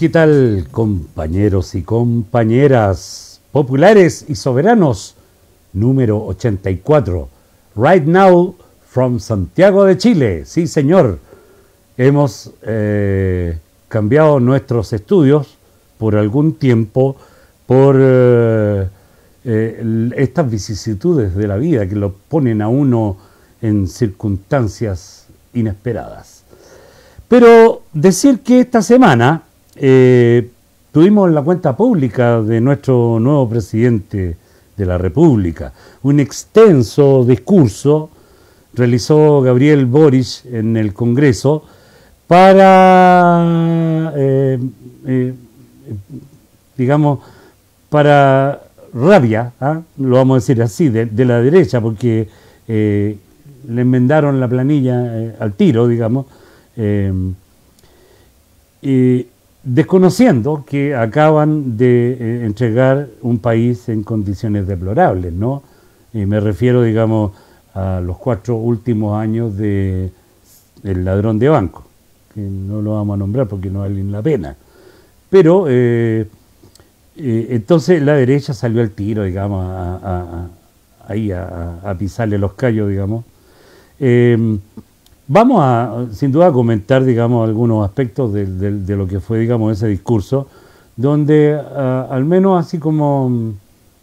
¿Qué tal, compañeros y compañeras populares y soberanos? Número 84. Right now from Santiago de Chile. Sí, señor. Hemos cambiado nuestros estudios por algún tiempo por estas vicisitudes de la vida que lo ponen a uno en circunstancias inesperadas. Pero decir que esta semana tuvimos la cuenta pública de nuestro nuevo presidente de la República. Un extenso discurso realizó Gabriel Boric en el Congreso para, digamos, para rabia, lo vamos a decir así, de la derecha, porque le enmendaron la planilla al tiro, digamos, y desconociendo que acaban de entregar un país en condiciones deplorables, ¿no? Y me refiero, digamos, a los 4 últimos años del ladrón de banco, que no lo vamos a nombrar porque no vale la pena. Pero entonces la derecha salió al tiro, digamos, ahí a pisarle los callos, digamos. Vamos a, sin duda, a comentar, digamos, algunos aspectos de lo que fue, digamos, ese discurso, donde al menos así como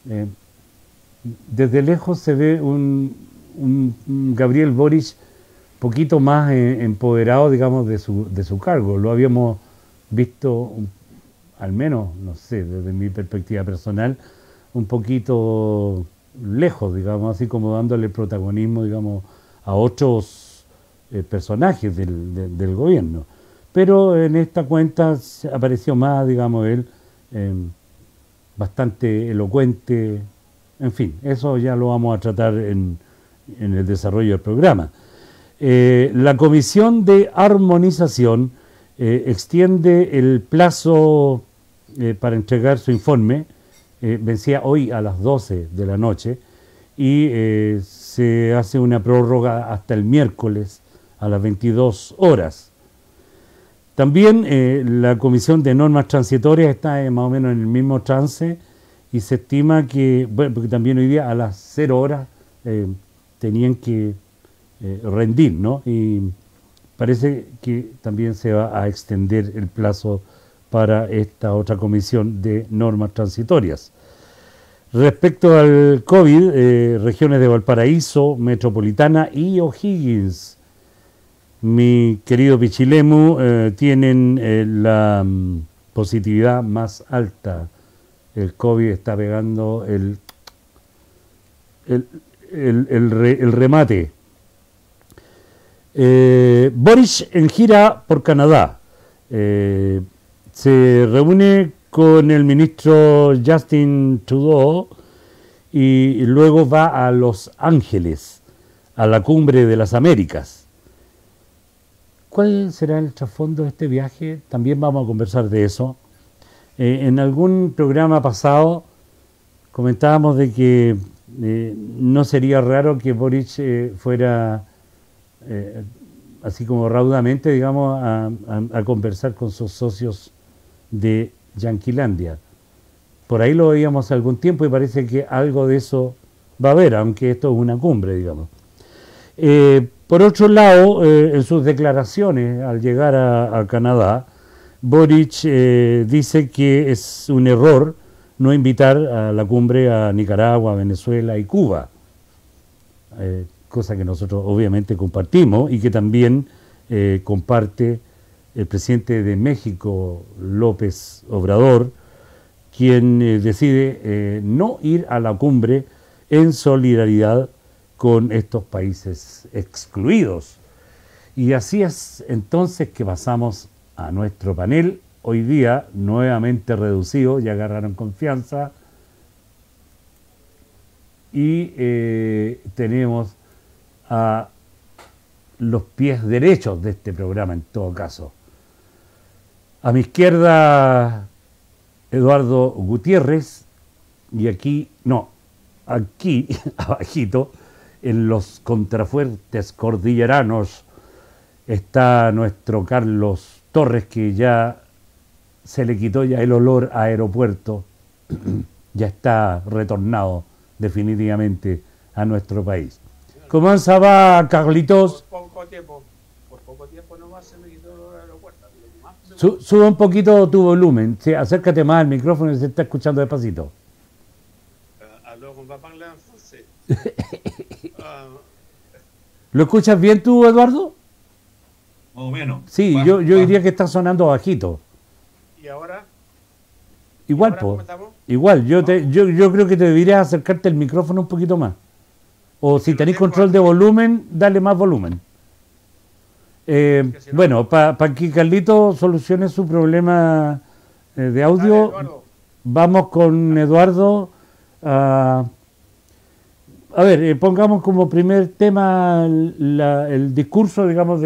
desde lejos se ve un Gabriel Boric poquito más empoderado, digamos, de su cargo. Lo habíamos visto, al menos, no sé, desde mi perspectiva personal, un poquito lejos, digamos, así como dándole protagonismo, digamos, a otros personajes del gobierno. Pero en esta cuenta apareció más, digamos, él bastante elocuente. En fin, eso ya lo vamos a tratar en el desarrollo del programa. La Comisión de Armonización extiende el plazo para entregar su informe, vencía hoy a las 12 de la noche, y se hace una prórroga hasta el miércoles a las 22 horas. También la Comisión de Normas Transitorias está más o menos en el mismo trance y se estima que, bueno, porque también hoy día a las 0 horas tenían que rendir, ¿no? Y parece que también se va a extender el plazo para esta otra Comisión de Normas Transitorias. Respecto al COVID, regiones de Valparaíso, Metropolitana y O'Higgins, mi querido Pichilemu, tienen la positividad más alta. El COVID está pegando el remate. Boric en gira por Canadá. Se reúne con el ministro Justin Trudeau y luego va a Los Ángeles, a la Cumbre de las Américas. ¿Cuál será el trasfondo de este viaje? También vamos a conversar de eso. En algún programa pasado comentábamos de que no sería raro que Boric fuera así como raudamente, digamos, a conversar con sus socios de Yanquilandia. Por ahí lo veíamos hace algún tiempo y parece que algo de eso va a haber, aunque esto es una cumbre, digamos. Por otro lado, en sus declaraciones al llegar a Canadá, Boric dice que es un error no invitar a la cumbre a Nicaragua, Venezuela y Cuba, cosa que nosotros obviamente compartimos y que también comparte el presidente de México, López Obrador, quien decide no ir a la cumbre en solidaridad con estos países excluidos. Y así es entonces que pasamos a nuestro panel, hoy día nuevamente reducido, ya agarraron confianza, y tenemos a los pies derechos de este programa en todo caso. A mi izquierda, Eduardo Gutiérrez, y aquí abajito, en los contrafuertes cordilleranos, está nuestro Carlos Torres, que ya se le quitó ya el olor a aeropuerto, ya está retornado definitivamente a nuestro país. ¿Cómo va, Carlitos? Por poco tiempo nomás se me quitó el aeropuerto. Sube un poquito tu volumen, sí, acércate más al micrófono y se está escuchando despacito. Alors, on va parler en français. ¿Lo escuchas bien tú, Eduardo? Más o menos. Sí, yo diría que está sonando bajito. ¿Y ahora? Igual, ¿Cómo pues. estamos? Igual, yo creo que te deberías acercarte el micrófono un poquito más. O si tenéis control de volumen, dale más volumen. Bueno, para que Carlito solucione su problema de audio, Dale, vamos con Eduardo. A ver, pongamos como primer tema el discurso, digamos,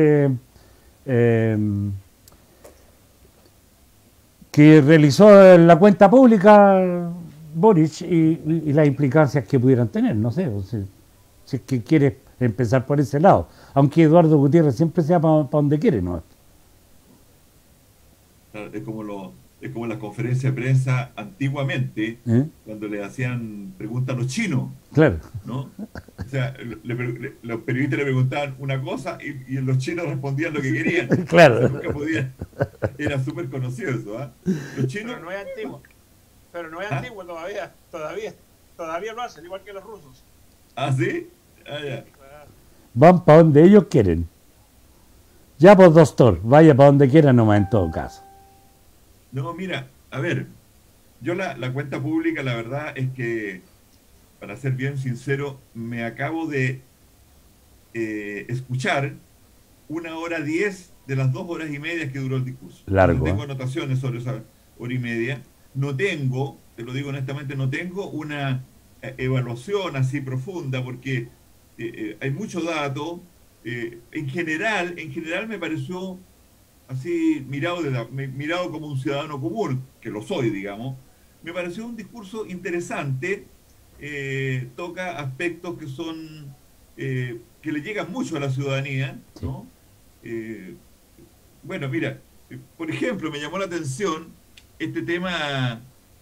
que realizó en la cuenta pública Boric y las implicancias que pudieran tener, no sé, si es que quiere empezar por ese lado, aunque Eduardo Gutiérrez siempre sea para donde quiere, ¿no? Es como las conferencias de prensa antiguamente, cuando le hacían preguntas a los chinos, Claro. ¿no? O sea, los periodistas le preguntaban una cosa y los chinos respondían lo que querían. Claro. O sea, nunca podían. Era súper conocido eso, ¿ah? Los chinos... Pero no es antiguo. Pero no es antiguo todavía. Todavía lo hacen, igual que los rusos. ¿Ah, sí? Ah, ya. Van para donde ellos quieren. Ya, pues, doctor, vaya para donde quiera nomás en todo caso. No, mira, a ver, yo la cuenta pública, la verdad es que, para ser bien sincero, me acabo de escuchar 1 hora 10 de las 2 horas y media que duró el discurso. Largo. No tengo anotaciones sobre esa hora y media. No tengo, te lo digo honestamente, no tengo una evaluación así profunda porque hay mucho dato. En general me pareció así mirado como un ciudadano común, que lo soy, digamos, me pareció un discurso interesante, toca aspectos que son, que le llegan mucho a la ciudadanía, ¿no? Bueno, mira, por ejemplo, me llamó la atención este tema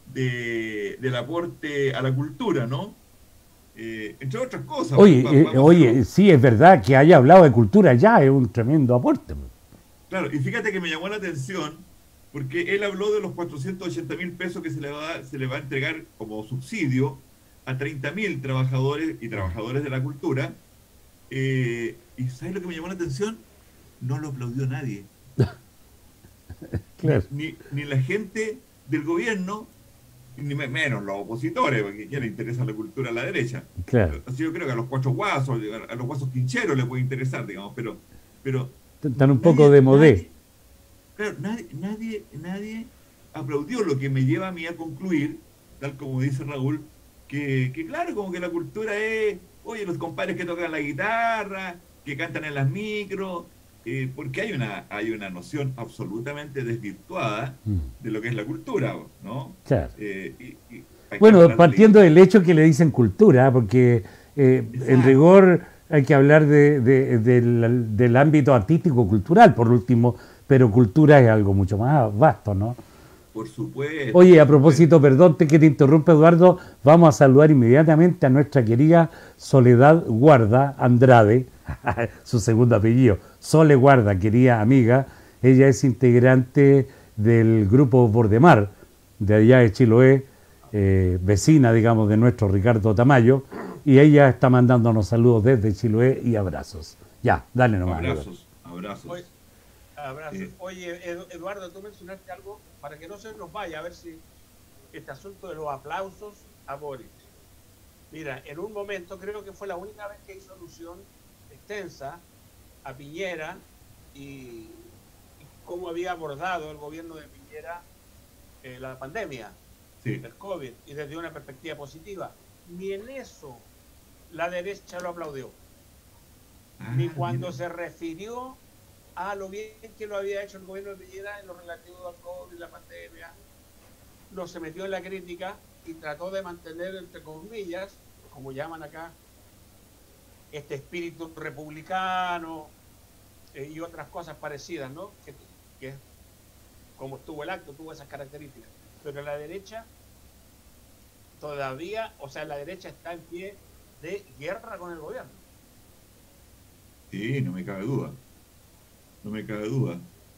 del aporte a la cultura, ¿no? Entre otras cosas. Oye, sí, es verdad que haya hablado de cultura ya, es un tremendo aporte. Claro, y fíjate que me llamó la atención porque él habló de los 480.000 pesos que se le va a entregar como subsidio a 30.000 trabajadores y trabajadoras de la cultura. ¿Y sabes lo que me llamó la atención? No lo aplaudió nadie. Claro. Ni la gente del gobierno, ni menos los opositores, porque ya le interesa la cultura a la derecha. Claro. Así yo creo que a los cuatro guasos, a los guasos quincheros les puede interesar, digamos, pero están un poco de modé. Claro, nadie aplaudió, lo que me lleva a mí a concluir, tal como dice Raúl, que claro, como que la cultura es, oye, los compadres que tocan la guitarra, que cantan en las micros, porque hay una noción absolutamente desvirtuada de lo que es la cultura, ¿no? Claro. Bueno, partiendo del hecho que le dicen cultura, porque en rigor hay que hablar del ámbito artístico-cultural, por último, pero cultura es algo mucho más vasto, ¿no? Por supuesto. Oye, a propósito, perdón que te interrumpa, Eduardo, vamos a saludar inmediatamente a nuestra querida Soledad Guarda Andrade, su segundo apellido, Sole Guarda, querida amiga. Ella es integrante del grupo Bordemar, de allá de Chiloé, vecina, digamos, de nuestro Ricardo Tamayo, y ella está mandándonos saludos desde Chiloé y abrazos. Ya, dale nomás. Abrazos. Abrazos. Oye, Eduardo, tú mencionaste algo para que no se nos vaya, a ver si este asunto de los aplausos a Boric. Mira, en un momento, creo que fue la única vez que hizo alusión extensa a Piñera y cómo había abordado el gobierno de Piñera la pandemia del COVID y desde una perspectiva positiva. Ni en eso la derecha lo aplaudió. Ni cuando se refirió a lo bien que lo había hecho el gobierno de Piñera en lo relativo al COVID y la pandemia, no se metió en la crítica y trató de mantener, entre comillas, como llaman acá, este espíritu republicano y otras cosas parecidas, ¿no? Que como estuvo el acto, tuvo esas características. Pero la derecha todavía, o sea, la derecha está en pie de guerra con el gobierno. Sí, no me cabe duda. No me cabe duda.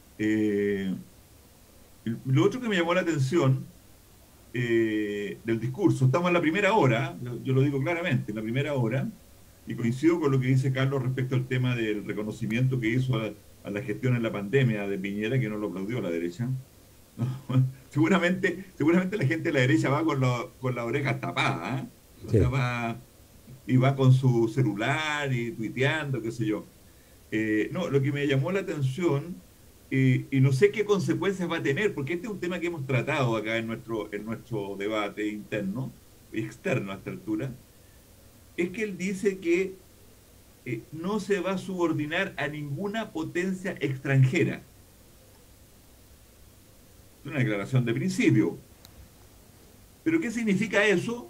Lo otro que me llamó la atención del discurso, estamos en la primera hora, yo lo digo claramente, en la primera hora, y coincido con lo que dice Carlos respecto al tema del reconocimiento que hizo a la gestión en la pandemia de Piñera, que no lo aplaudió la derecha. ¿No? Seguramente la gente de la derecha va con la oreja tapada, ¿eh? O Sí. sea, y va con su celular y tuiteando, qué sé yo. No, lo que me llamó la atención, y no sé qué consecuencias va a tener, porque este es un tema que hemos tratado acá en nuestro debate interno y externo a esta altura, es que él dice que no se va a subordinar a ninguna potencia extranjera. Es una declaración de principio. ¿Pero qué significa eso?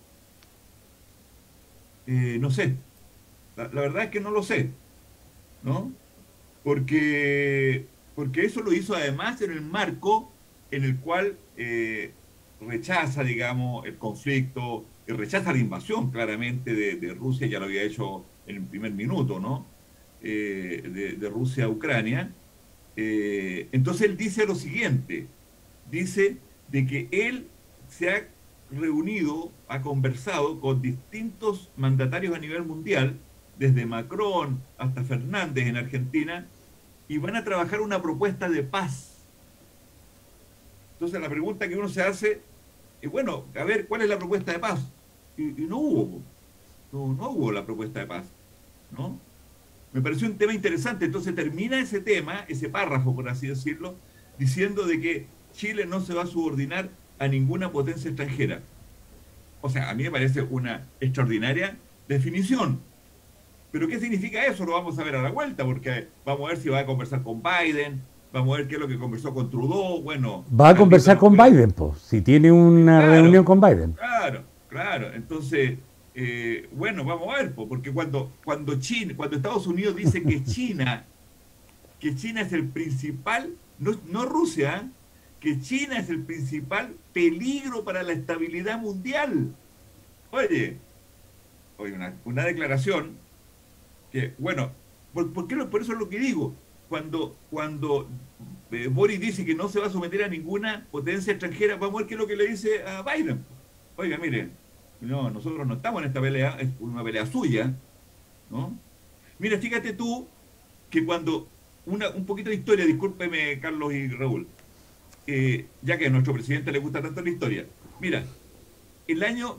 No sé. La verdad es que no lo sé, ¿no? Porque eso lo hizo además en el marco en el cual rechaza, digamos, el conflicto, rechaza la invasión claramente de Rusia, ya lo había hecho en el primer minuto, ¿no? De Rusia a Ucrania. Entonces él dice lo siguiente, dice de que él se ha reunido, ha conversado con distintos mandatarios a nivel mundial, desde Macron hasta Fernández en Argentina, y van a trabajar una propuesta de paz. Entonces la pregunta que uno se hace es, bueno, a ver, ¿cuál es la propuesta de paz? Y no hubo la propuesta de paz, ¿no? Me pareció un tema interesante. Entonces termina ese tema, ese párrafo, por así decirlo, diciendo de que Chile no se va a subordinar a ninguna potencia extranjera. O sea, a mí me parece una extraordinaria definición. ¿Pero qué significa eso? Lo vamos a ver a la vuelta, porque vamos a ver si va a conversar con Biden, vamos a ver qué es lo que conversó con Trudeau, bueno... Va a conversar con Biden, pues, si tiene una reunión con Biden. Claro. Entonces, bueno, vamos a ver, porque cuando Estados Unidos dice que China es el principal, no Rusia, que China es el principal peligro para la estabilidad mundial. Oye, una declaración que, bueno, por eso es lo que digo, cuando Boris dice que no se va a someter a ninguna potencia extranjera, vamos a ver qué es lo que le dice a Biden. Oiga, mire, no, nosotros no estamos en esta pelea, es una pelea suya, ¿no? Mira, fíjate tú que cuando, un poquito de historia, discúlpeme Carlos y Raúl, ya que a nuestro presidente le gusta tanto la historia. Mira, el año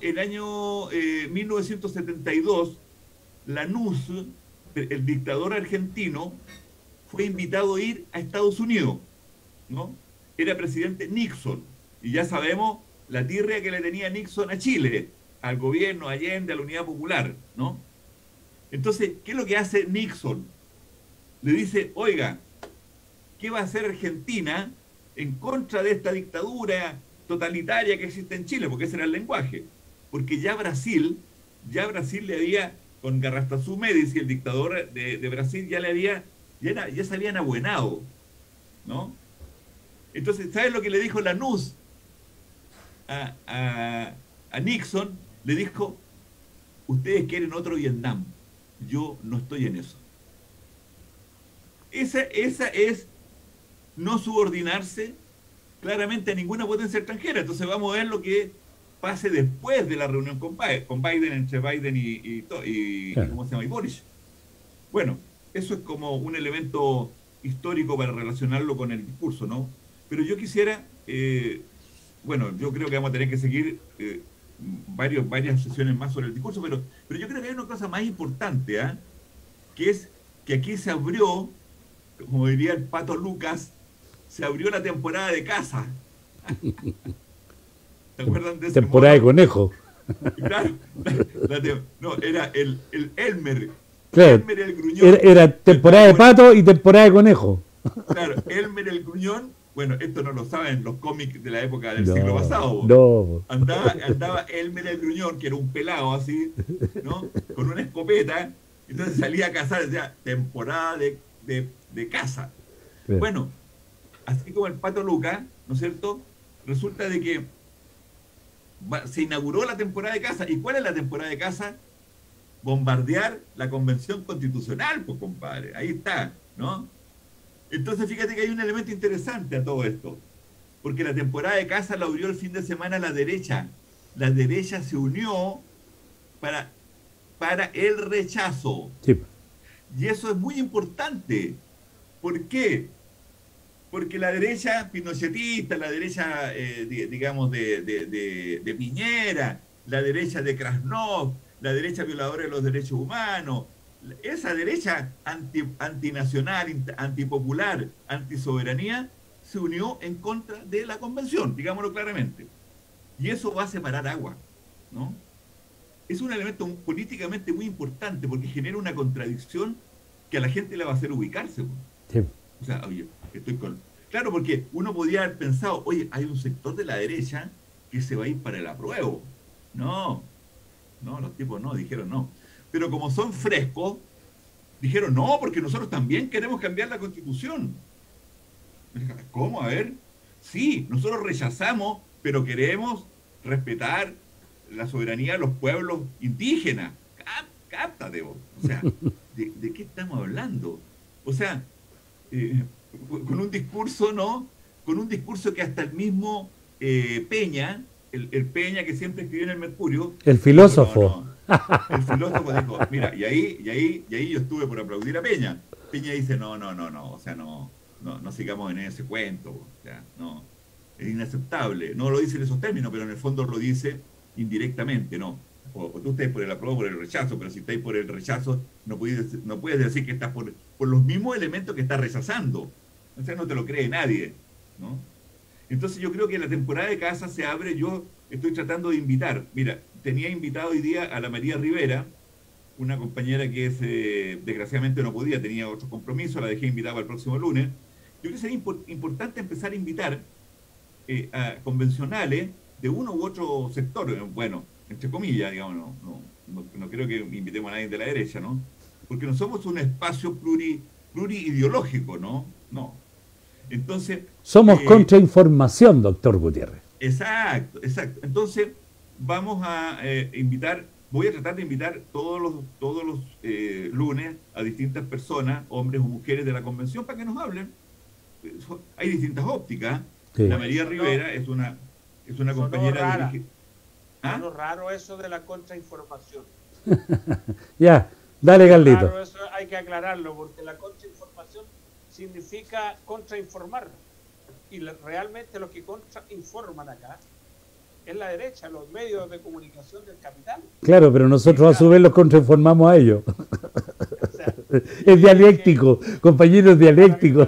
1972, Lanús, el dictador argentino, fue invitado a ir a Estados Unidos, ¿no? Era presidente Nixon, y ya sabemos la tirria que le tenía Nixon a Chile, al gobierno Allende, a la Unidad Popular, ¿no? Entonces, ¿qué es lo que hace Nixon? Le dice, oiga, ¿qué va a hacer Argentina en contra de esta dictadura totalitaria que existe en Chile? Porque ese era el lenguaje. Porque ya Brasil le había, con Garrastazu Médici, el dictador de Brasil, ya se habían abuenado, ¿no? Entonces, ¿sabes lo que le dijo Lanús a Nixon? Le dijo, ustedes quieren otro Vietnam, yo no estoy en eso. Esa es no subordinarse claramente a ninguna potencia extranjera. Entonces vamos a ver lo que pase después de la reunión con Biden, entre Biden y claro. ¿cómo se llama? Y Boris. Bueno, eso es como un elemento histórico para relacionarlo con el discurso, ¿no? Pero yo quisiera, bueno, yo creo que vamos a tener que seguir varias sesiones más sobre el discurso, pero yo creo que hay una cosa más importante, ¿eh? Que es que aquí se abrió, como diría el Pato Lucas, se abrió la temporada de caza. ¿Se acuerdan de ese temporada modo? de conejo? Claro, no, era el Elmer. Claro, Elmer el Gruñón. era temporada de pato y temporada de conejo. Claro, Elmer el Gruñón. Bueno, esto no lo saben los cómics de la época del siglo pasado. No. Andaba Elmer el Gruñón, que era un pelado así, ¿no? Con una escopeta. Entonces salía a cazar, decía, temporada de caza. Sí. Bueno, así como el Pato Luca, ¿no es cierto? Resulta de que se inauguró la temporada de caza. ¿Y cuál es la temporada de caza? Bombardear la Convención Constitucional, pues compadre, ahí está, ¿no? Entonces fíjate que hay un elemento interesante a todo esto, porque la temporada de caza la abrió el fin de semana la derecha. La derecha se unió para el rechazo. Sí. Y eso es muy importante. ¿Por qué? Porque la derecha pinochetista, la derecha, digamos, de Piñera, la derecha de Krasnov, la derecha violadora de los derechos humanos, esa derecha antinacional, antipopular, antisoberanía, se unió en contra de la convención, digámoslo claramente. Y eso va a separar agua, ¿no? Es un elemento políticamente muy importante porque genera una contradicción que a la gente le va a hacer ubicarse. Sí. O sea, oye, claro, porque uno podría haber pensado, oye, hay un sector de la derecha que se va a ir para el apruebo. No, los tipos no, dijeron no. Pero como son frescos, dijeron no, porque nosotros también queremos cambiar la Constitución. ¿Cómo? A ver. Sí, nosotros rechazamos, pero queremos respetar la soberanía de los pueblos indígenas. Cáptate vos. O sea, ¿de qué estamos hablando? O sea, con un discurso, ¿no? Con un discurso que hasta el mismo Peña, el Peña que siempre escribió en el Mercurio. El filósofo. El filósofo dijo, mira, y ahí yo estuve por aplaudir a Peña. Peña dice, no, o sea, no sigamos en ese cuento, o sea, no, es inaceptable. No lo dice en esos términos, pero en el fondo lo dice indirectamente, ¿no? O tú estás por el apruebo, por el rechazo, pero si estáis por el rechazo, no puedes decir que estás por los mismos elementos que estás rechazando. O sea, no te lo cree nadie, ¿no? Entonces yo creo que la temporada de caza se abre. Yo estoy tratando de invitar. Mira, tenía invitado hoy día a la María Rivera, una compañera que desgraciadamente no podía, tenía otro compromiso, la dejé invitada para el próximo lunes. Yo creo que sería importante empezar a invitar a convencionales de uno u otro sector, bueno, entre comillas, digamos, no creo que invitemos a nadie de la derecha, ¿no? Porque no somos un espacio pluriideológico, ¿no? No. Entonces... Somos contrainformación, doctor Gutiérrez. Exacto. Entonces, vamos a voy a tratar de invitar todos los lunes a distintas personas, hombres o mujeres de la convención, para que nos hablen. Hay distintas ópticas. Sí. La María Rivera es una compañera de... ¿Ah? Es raro eso de la contrainformación. Ya, dale, Carlito. Raro eso, hay que aclararlo, porque la contrainformación significa contrainformar. Y realmente los que contrainforman acá es la derecha, los medios de comunicación del capital. Claro, pero nosotros a su vez los contrainformamos a ellos. O sea, es dialéctico, compañeros dialécticos.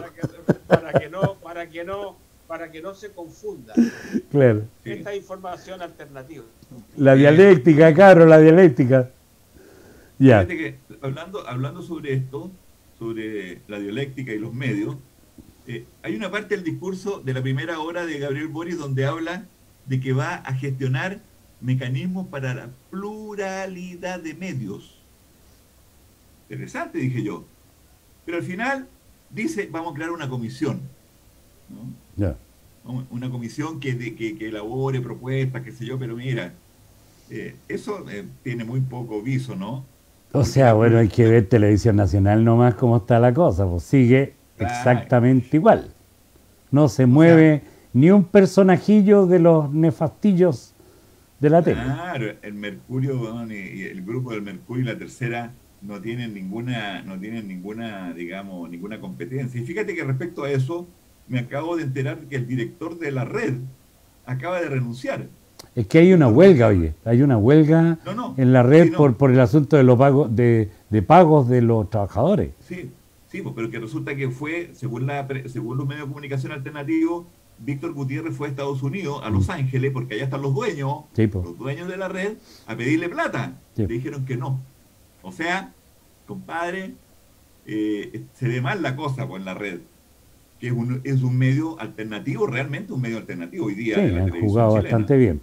Para que no se confunda. Claro. Esta información alternativa. La dialéctica, Caro, la dialéctica. Ya. Fíjate que hablando sobre esto, sobre la dialéctica y los medios, hay una parte del discurso de la primera hora de Gabriel Boric donde habla de que va a gestionar mecanismos para la pluralidad de medios. Interesante, dije yo. Pero al final dice, vamos a crear una comisión, ¿no? Yeah. Una comisión que elabore propuestas, qué sé yo, pero mira, eso tiene muy poco viso, ¿no? O sea, bueno, hay que ver Televisión Nacional nomás cómo está la cosa, pues sigue exactamente igual. No se mueve ni un personajillo de los nefastillos de la tele. Claro, el Mercurio, bueno, y el grupo del Mercurio y la Tercera no tienen ninguna, digamos, ninguna competencia. Y fíjate que respecto a eso, me acabo de enterar que el director de la red acaba de renunciar. Es que hay una huelga, oye, hay una huelga en la red por el asunto de los pagos de pagos de los trabajadores. Sí, pero que resulta que fue, según los medios de comunicación alternativos, Víctor Gutiérrez fue a Estados Unidos, a Los Ángeles, porque allá están los dueños, los dueños de la red, a pedirle plata. Le dijeron que no. O sea, compadre, se ve mal la cosa en la red, que es un medio alternativo, realmente un medio alternativo hoy día. Sí, han jugado bastante bien,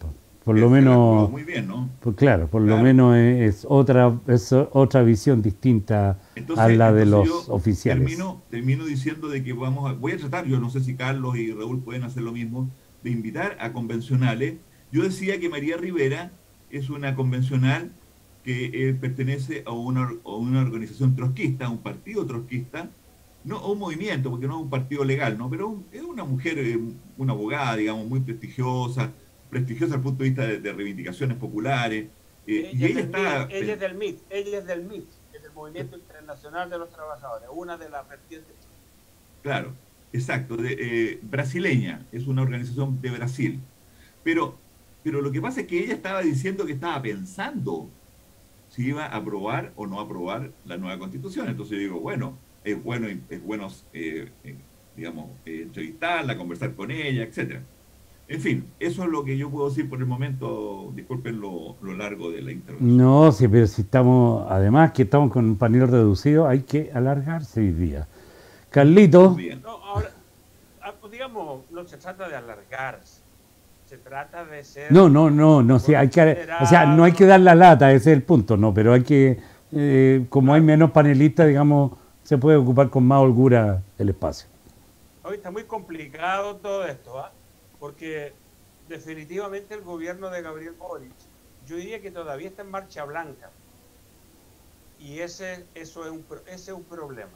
por lo se la jugó menos, muy bien, ¿no? pues claro, por lo Claro. menos es otra visión distinta a la de los Yo oficiales. termino diciendo de que voy a tratar, yo no sé si Carlos y Raúl pueden hacer lo mismo, de invitar a convencionales. Yo decía que María Rivera es una convencional que pertenece a una organización trotskista, a un partido trotskista, no a un movimiento, porque no es un partido legal, ¿no? Pero es una mujer, una abogada, digamos, muy prestigiosa, prestigiosa desde el punto de vista de reivindicaciones populares, y Ella es ella del MIT, está, ella es del MIT, ella es del MIT, es del Movimiento Internacional de los Trabajadores, una de las vertientes. claro, exacto, brasileña, es una organización de Brasil. Pero, pero lo que pasa es que ella estaba diciendo que estaba pensando si iba a aprobar o no aprobar la nueva constitución. Entonces yo digo, bueno, es bueno digamos, entrevistarla, conversar con ella, etcétera. En fin, eso es lo que yo puedo decir por el momento. Disculpen lo largo de la intervención. No, sí, pero si estamos, además que estamos con un panel reducido, hay que alargarse hoy día. Muy Carlito, bien. No, ahora, pues digamos, no se trata de alargarse, se trata de ser no, sí, o sea, no hay que dar la lata, ese es el punto, no, pero hay que, como hay claro. menos panelistas, digamos, se puede ocupar con más holgura el espacio. Hoy está muy complicado todo esto, ¿ah? Porque definitivamente el gobierno de Gabriel Boric, yo diría que todavía está en marcha blanca. Y ese es un problema.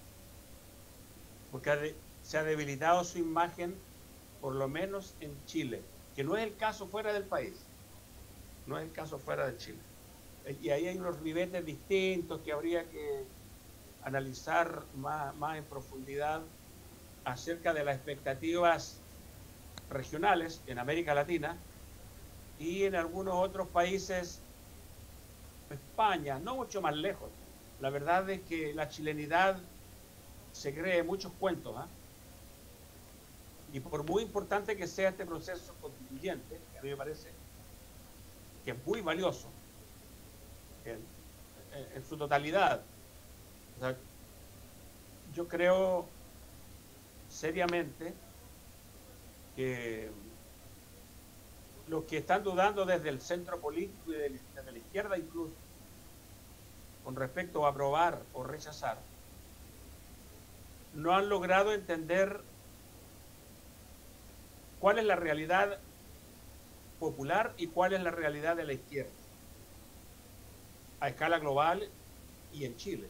Porque se ha debilitado su imagen, por lo menos en Chile, que no es el caso fuera del país. No es el caso fuera de Chile. Y ahí hay unos ribetes distintos que habría que analizar más en profundidad acerca de las expectativas regionales en América Latina y en algunos otros países, España, no mucho más lejos. La verdad es que la chilenidad se cree muchos cuentos, ¿eh? Y por muy importante que sea este proceso constituyente, que a mí me parece que es muy valioso en su totalidad, o sea, yo creo seriamente que los que están dudando desde el centro político y desde la izquierda incluso, con respecto a aprobar o rechazar, no han logrado entender cuál es la realidad popular y cuál es la realidad de la izquierda, a escala global y en Chile.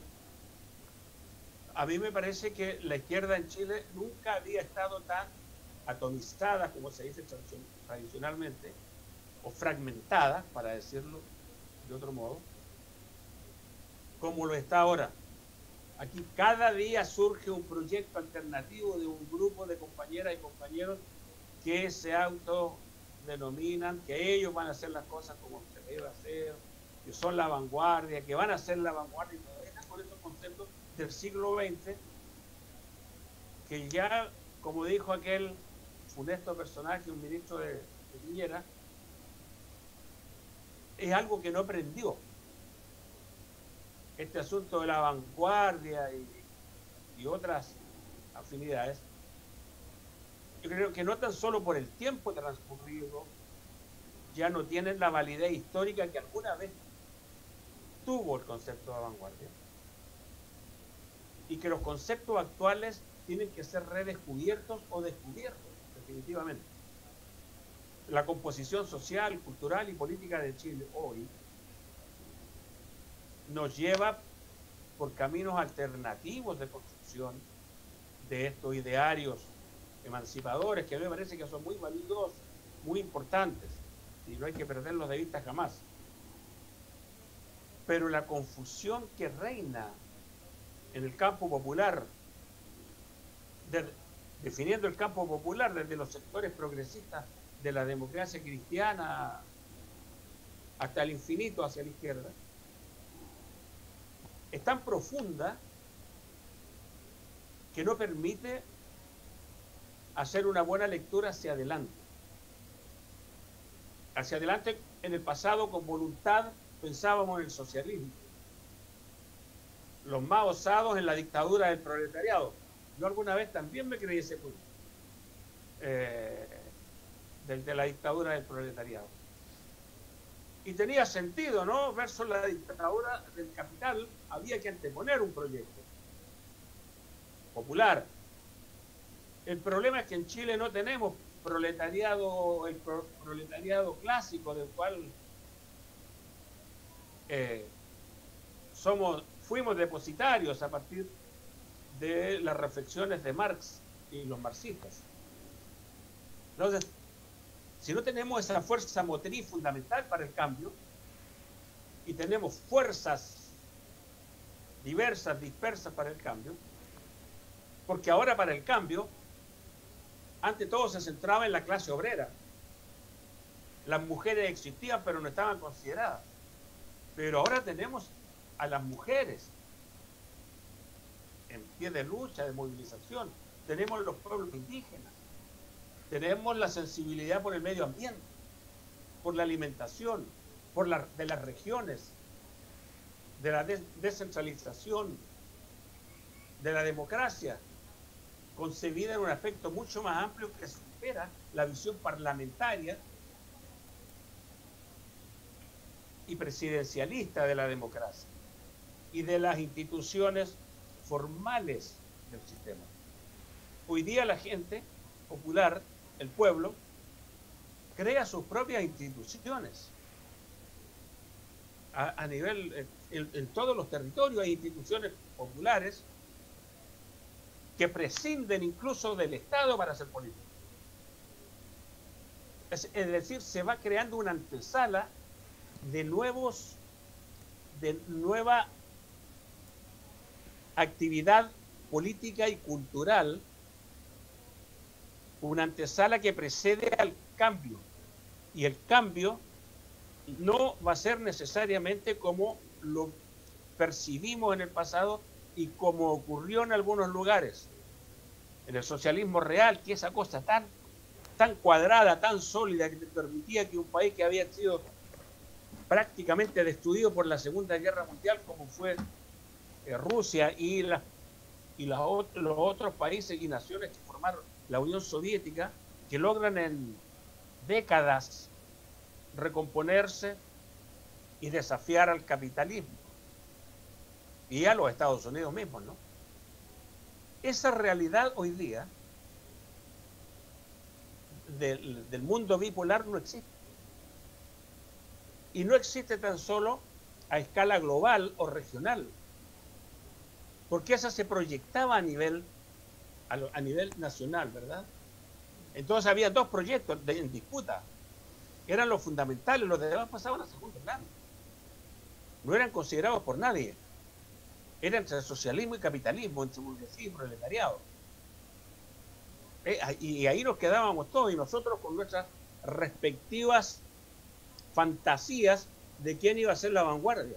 A mí me parece que la izquierda en Chile nunca había estado tan atomizada, como se dice tradicionalmente, o fragmentada, para decirlo de otro modo, como lo está ahora. Aquí cada día surge un proyecto alternativo de un grupo de compañeras y compañeros que se autodenominan, que ellos van a hacer las cosas como se debe hacer, que son la vanguardia, que van a ser la vanguardia, y todavía están con esos conceptos del siglo XX, que ya, como dijo aquel funesto personaje, un ministro de Piñera, es algo que no aprendió. Este asunto de la vanguardia y otras afinidades, yo creo que no tan solo por el tiempo transcurrido, ya no tienen la validez histórica que alguna vez tuvo el concepto de vanguardia, y que los conceptos actuales tienen que ser redescubiertos o descubiertos, definitivamente. La composición social, cultural y política de Chile hoy nos lleva por caminos alternativos de construcción de estos idearios emancipadores que a mí me parece que son muy valiosos, muy importantes, y no hay que perderlos de vista jamás. Pero la confusión que reina en el campo popular, definiendo el campo popular desde los sectores progresistas de la democracia cristiana hasta el infinito hacia la izquierda, es tan profunda que no permite hacer una buena lectura hacia adelante. Hacia adelante, en el pasado, con voluntad, pensábamos en el socialismo. Los más osados en la dictadura del proletariado. Yo alguna vez también me creí ese punto, de la dictadura del proletariado. Y tenía sentido, ¿no? Versus la dictadura del capital, había que anteponer un proyecto popular. El problema es que en Chile no tenemos proletariado, el proletariado clásico del cual fuimos depositarios a partir de las reflexiones de Marx y los marxistas. Entonces, si no tenemos esa fuerza motriz fundamental para el cambio y tenemos fuerzas diversas, dispersas para el cambio, porque ahora para el cambio, ante todo se centraba en la clase obrera. Las mujeres existían, pero no estaban consideradas. Pero ahora tenemos a las mujeres en pie de lucha, de movilización. Tenemos los pueblos indígenas. Tenemos la sensibilidad por el medio ambiente, por la alimentación, de las regiones, de la descentralización, de la democracia, concebida en un aspecto mucho más amplio que supera la visión parlamentaria y presidencialista de la democracia y de las instituciones formales del sistema. Hoy día la gente popular, el pueblo, crea sus propias instituciones. A nivel, en todos los territorios hay instituciones populares que prescinden incluso del Estado para hacer política. Es decir, se va creando una antesala de nueva actividad política y cultural, una antesala que precede al cambio. Y el cambio no va a ser necesariamente como lo percibimos en el pasado y como ocurrió en algunos lugares. En el socialismo real, que esa cosa tan cuadrada, tan sólida, que te permitía que un país que había sido prácticamente destruido por la Segunda Guerra Mundial, como fue Rusia y los otros países y naciones que formaron la Unión Soviética, que logran en décadas recomponerse y desafiar al capitalismo y a los Estados Unidos mismos, ¿no? Esa realidad hoy día del mundo bipolar no existe. Y no existe tan solo a escala global o regional, porque esa se proyectaba a nivel nacional, ¿verdad? Entonces había dos proyectos en disputa, que eran los fundamentales, los demás pasaban a segundo plano. No eran considerados por nadie. Era entre socialismo y capitalismo, entre burguesía y proletariado. Y ahí nos quedábamos todos, y nosotros con nuestras respectivas fantasías de quién iba a ser la vanguardia.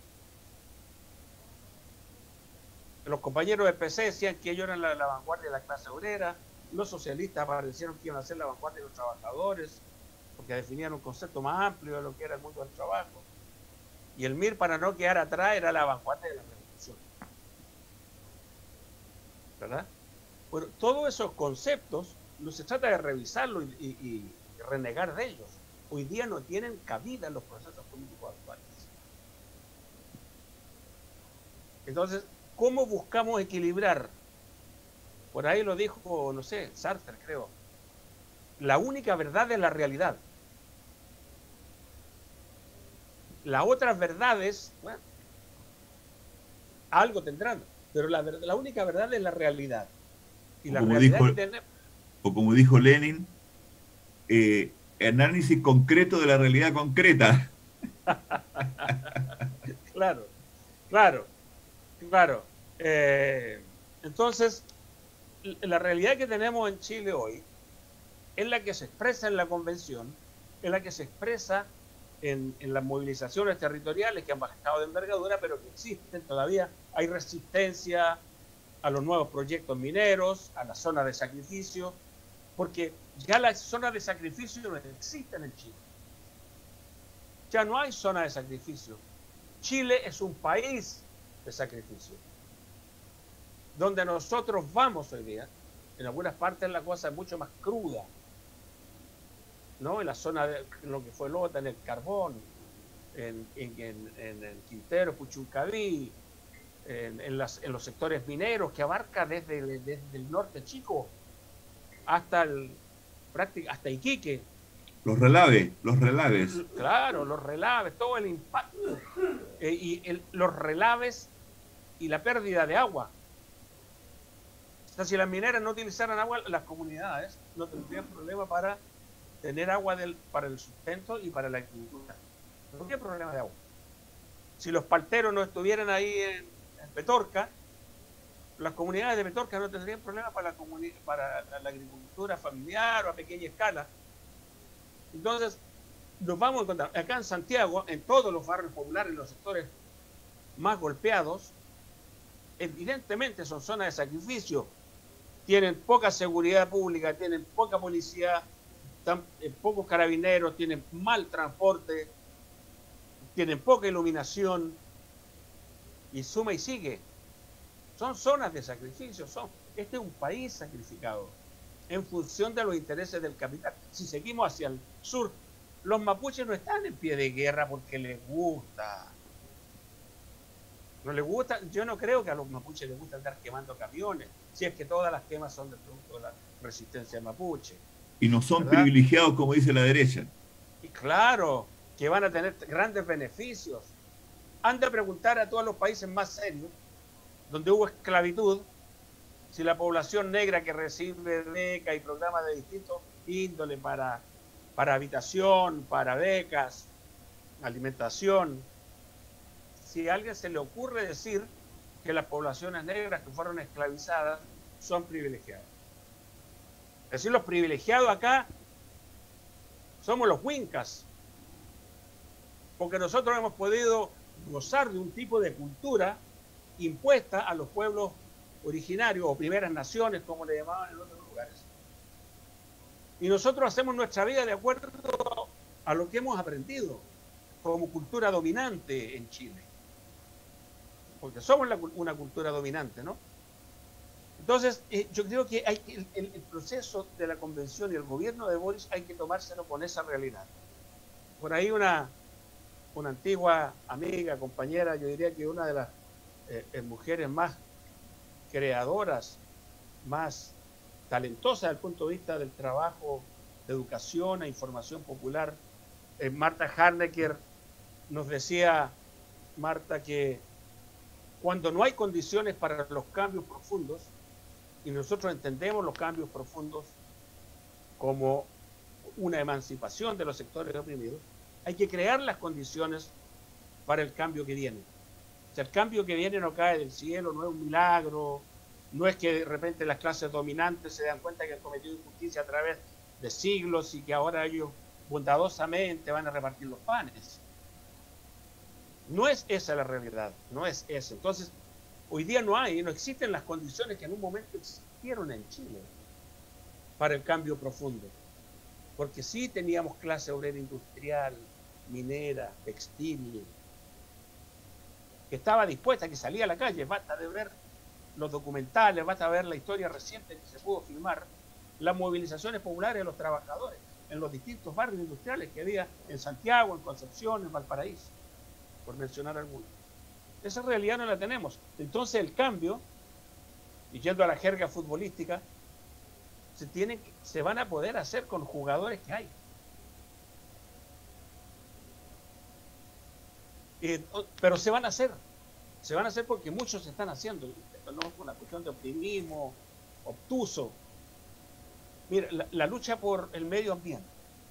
Los compañeros del PC decían que ellos eran la vanguardia de la clase obrera, los socialistas aparecieron que iban a ser la vanguardia de los trabajadores, porque definían un concepto más amplio de lo que era el mundo del trabajo. Y el MIR, para no quedar atrás, era la vanguardia de la revolución. ¿Verdad? Bueno, todos esos conceptos no se trata de revisarlos y renegar de ellos. Hoy día no tienen cabida en los procesos políticos actuales. Entonces, ¿cómo buscamos equilibrar? Por ahí lo dijo, no sé, Sartre, creo. La única verdad es la realidad. Las otras verdades, bueno, algo tendrán, pero la única verdad es la realidad. Y la realidad que tenemos... O como dijo Lenin, análisis concreto de la realidad concreta. Claro. Entonces, la realidad que tenemos en Chile hoy es la que se expresa en la convención, es la que se expresa en las movilizaciones territoriales que han bajado de envergadura, pero que existen todavía. Hay resistencia a los nuevos proyectos mineros, a las zonas de sacrificio, porque ya las zonas de sacrificio no existen en Chile. Ya no hay zona de sacrificio. Chile es un país de sacrificio. Donde nosotros vamos hoy día, en algunas partes la cosa es mucho más cruda, ¿no? En la zona de lo que fue Lota, en el carbón, en el Quintero, Puchuncaví, en los sectores mineros, que abarca desde el norte chico hasta hasta Iquique. Los relaves, los relaves. Claro, los relaves, todo el impacto. Los relaves y la pérdida de agua. O sea, si las mineras no utilizaran agua, las comunidades no tendrían problema para tener agua para el sustento y para la agricultura. No habría problema de agua. Si los palteros no estuvieran ahí en Petorca, las comunidades de Petorca no tendrían problema para la agricultura familiar o a pequeña escala. Entonces, nos vamos a encontrar acá en Santiago, en todos los barrios populares, en los sectores más golpeados, evidentemente son zonas de sacrificio. Tienen poca seguridad pública, tienen poca policía, pocos carabineros, tienen mal transporte, tienen poca iluminación, y suma y sigue. Son zonas de sacrificio. Este es un país sacrificado en función de los intereses del capital. Si seguimos hacia el sur, los mapuches no están en pie de guerra porque les gusta. No les gusta. Yo no creo que a los mapuches les gusta andar quemando camiones, si es que todas las quemas son de producto de la resistencia mapuche. Y no son, ¿verdad?, privilegiados, como dice la derecha. Y claro, que van a tener grandes beneficios. Han de preguntar a todos los países más serios, donde hubo esclavitud, si la población negra que recibe becas y programas de distintos índole para habitación, para becas, alimentación, si a alguien se le ocurre decir que las poblaciones negras que fueron esclavizadas son privilegiadas. Es decir, los privilegiados acá somos los huincas, porque nosotros hemos podido gozar de un tipo de cultura impuesta a los pueblos originarios o primeras naciones, como le llamaban en otros lugares. Y nosotros hacemos nuestra vida de acuerdo a lo que hemos aprendido como cultura dominante en Chile. Porque somos una cultura dominante, ¿no? Entonces, yo creo que el proceso de la convención y el gobierno de Boris hay que tomárselo con esa realidad. Por ahí una antigua amiga, compañera, yo diría que una de las mujeres más creadoras, más talentosas desde el punto de vista del trabajo de educación e información popular, Marta Harnecker, nos decía, Marta, que cuando no hay condiciones para los cambios profundos, y nosotros entendemos los cambios profundos como una emancipación de los sectores oprimidos, hay que crear las condiciones para el cambio que viene. O sea, el cambio que viene no cae del cielo, no es un milagro, no es que de repente las clases dominantes se dan cuenta que han cometido injusticia a través de siglos y que ahora ellos bondadosamente van a repartir los panes. No es esa la realidad, no es eso. Entonces, hoy día no existen las condiciones que en un momento existieron en Chile para el cambio profundo. Porque sí teníamos clase obrera industrial, minera, textil, que estaba dispuesta, que salía a la calle. Basta de ver los documentales, basta ver la historia reciente que se pudo filmar, las movilizaciones populares de los trabajadores en los distintos barrios industriales que había en Santiago, en Concepción, en Valparaíso, por mencionar algunos. Esa realidad no la tenemos. Entonces el cambio, y yendo a la jerga futbolística, se van a poder hacer con jugadores que hay. Pero se van a hacer porque muchos se están haciendo. Esto no es una cuestión de optimismo obtuso. Mira, la lucha por el medio ambiente.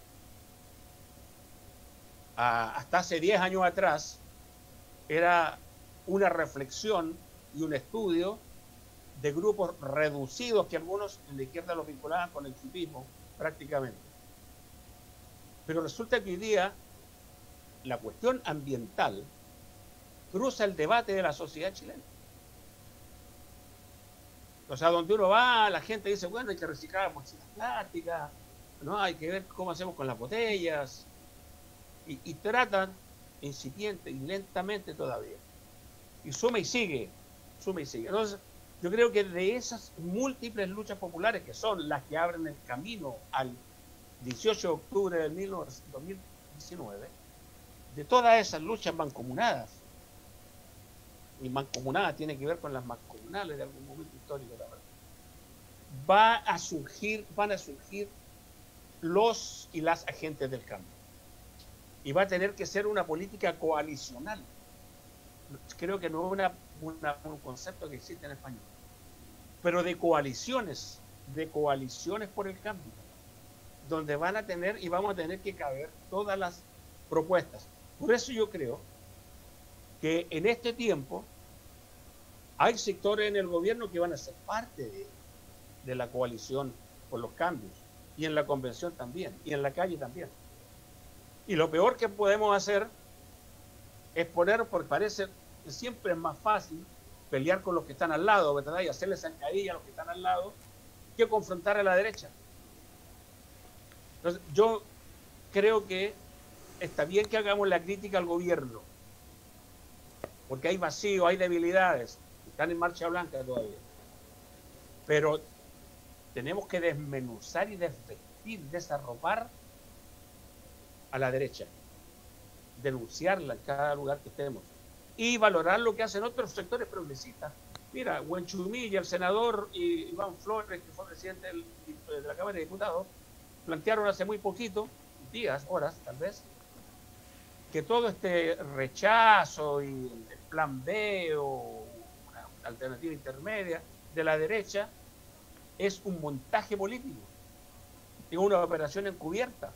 Hasta hace 10 años atrás era una reflexión y un estudio de grupos reducidos que algunos en la izquierda los vinculaban con el hipismo prácticamente. Pero resulta que hoy día la cuestión ambiental cruza el debate de la sociedad chilena. O sea, donde uno va, la gente dice, bueno, hay que reciclar bolsitas plásticas, ¿no? Hay que ver cómo hacemos con las botellas. Y tratan incipiente y lentamente todavía. Y suma y sigue, suma y sigue. Entonces, yo creo que de esas múltiples luchas populares que son las que abren el camino al 18 de octubre del 2019, de todas esas luchas mancomunadas, y mancomunada tiene que ver con las mancomunales de algún momento histórico, la verdad, van a surgir los y las agentes del cambio. Y va a tener que ser una política coalicional. Creo que no es un concepto que existe en español, pero de coaliciones por el cambio, donde van a tener y vamos a tener que caber todas las propuestas. Por eso yo creo que en este tiempo hay sectores en el gobierno que van a ser parte de la coalición por los cambios, y en la convención también, y en la calle también. Y lo peor que podemos hacer es poner, porque parece que siempre es más fácil pelear con los que están al lado, ¿verdad? Y hacerles zancadilla a los que están al lado, que confrontar a la derecha. Entonces, yo creo que está bien que hagamos la crítica al gobierno, porque hay vacío, hay debilidades, están en marcha blanca todavía. Pero tenemos que desmenuzar y desvestir, desarropar a la derecha, denunciarla en cada lugar que estemos y valorar lo que hacen otros sectores progresistas. Mira, Huenchumilla, el senador, y Iván Flores, que fue presidente de la Cámara de Diputados, plantearon hace muy poquito, días, horas tal vez, que todo este rechazo y el plan B o una alternativa intermedia de la derecha es un montaje político, es una operación encubierta.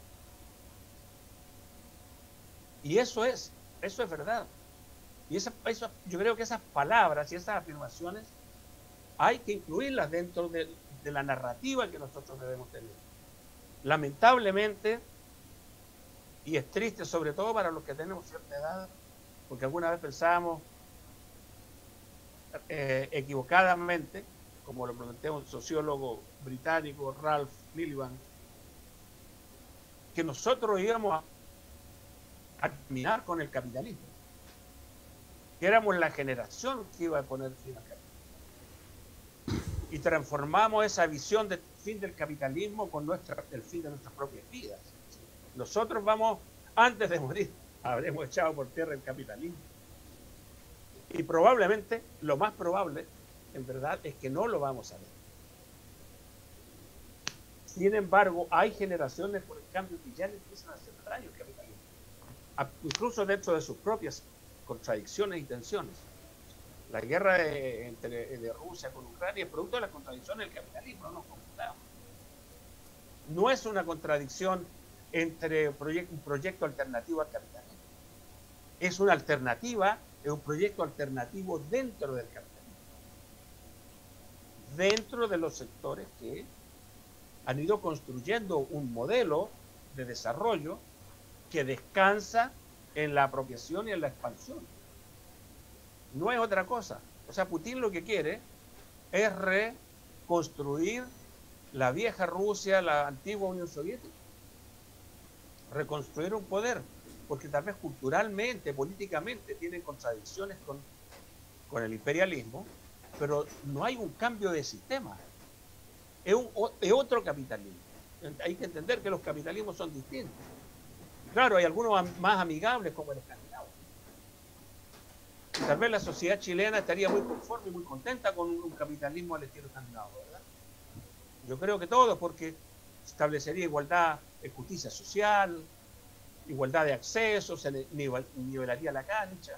Y eso es verdad. Y yo creo que esas palabras y esas afirmaciones hay que incluirlas dentro de la narrativa que nosotros debemos tener. Lamentablemente, y es triste sobre todo para los que tenemos cierta edad, porque alguna vez pensábamos equivocadamente, como lo plantea un sociólogo británico, Ralph Miliband, que nosotros íbamos a terminar con el capitalismo, que éramos la generación que iba a poner fin al capitalismo, y transformamos esa visión del fin del capitalismo con el fin de nuestras propias vidas. Nosotros antes de morir, habremos echado por tierra el capitalismo, y probablemente, lo más probable, en verdad, es que no lo vamos a ver. Sin embargo, hay generaciones por el cambio que ya le empiezan a hacer daño al capitalismo, incluso dentro de sus propias contradicciones y tensiones. La guerra de Rusia con Ucrania es producto de las contradicciones del capitalismo, no nos confundamos. No es una contradicción entre un proyecto alternativo al capitalismo. Es una alternativa, es un proyecto alternativo dentro del capitalismo, dentro de los sectores que han ido construyendo un modelo de desarrollo que descansa en la apropiación y en la expansión. No es otra cosa. O sea, Putin lo que quiere es reconstruir la vieja Rusia, la antigua Unión Soviética. Reconstruir un poder, porque tal vez culturalmente, políticamente, tienen contradicciones con el imperialismo, pero no hay un cambio de sistema. Es otro capitalismo. Hay que entender que los capitalismos son distintos. Claro, hay algunos más amigables, como el escandinavo. Tal vez la sociedad chilena estaría muy conforme y muy contenta con un capitalismo al estilo escandinavo, ¿verdad? Yo creo que todos, porque establecería igualdad, justicia social, igualdad de acceso, se nivelaría la cancha.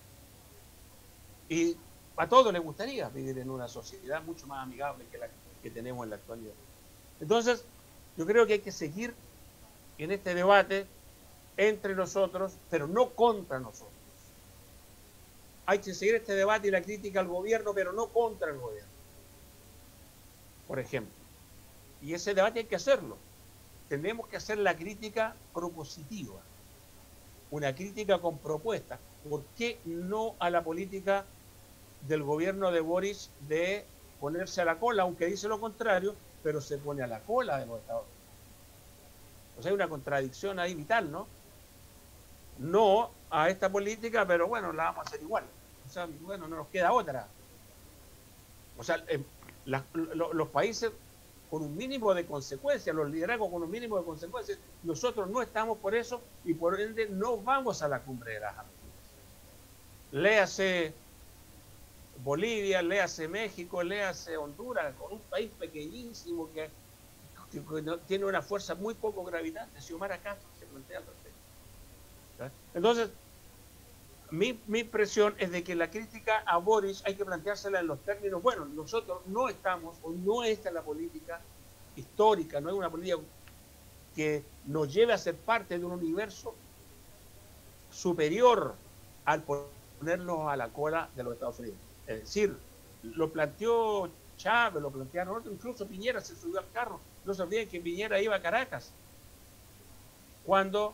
Y a todos les gustaría vivir en una sociedad mucho más amigable que la que tenemos en la actualidad. Entonces, yo creo que hay que seguir en este debate entre nosotros, pero no contra nosotros. Hay que seguir este debate y la crítica al gobierno, pero no contra el gobierno, por ejemplo. Y ese debate hay que hacerlo. Tenemos que hacer la crítica propositiva, una crítica con propuestas. ¿Por qué no a la política del gobierno de Boric de ponerse a la cola, aunque dice lo contrario, pero se pone a la cola de los Estados Unidos? O sea, hay una contradicción ahí vital, ¿no? No a esta política, pero bueno, la vamos a hacer igual. O sea, bueno, no nos queda otra. O sea, los países con un mínimo de consecuencias, los liderazgos con un mínimo de consecuencias. Nosotros no estamos por eso y por ende no vamos a la cumbre de las Américas. Léase Bolivia, léase México, léase Honduras, con un país pequeñísimo que tiene una fuerza muy poco gravitante. Xiomara Castro se plantea al respecto. ¿Sí? Entonces, mi impresión es de que la crítica a Boric hay que planteársela en los términos, bueno, nosotros no estamos, o no está la política histórica, no es una política que nos lleve a ser parte de un universo superior al ponernos a la cola de los Estados Unidos. Es decir, lo planteó Chávez, lo plantearon otros, incluso Piñera se subió al carro. No se olviden que Piñera iba a Caracas cuando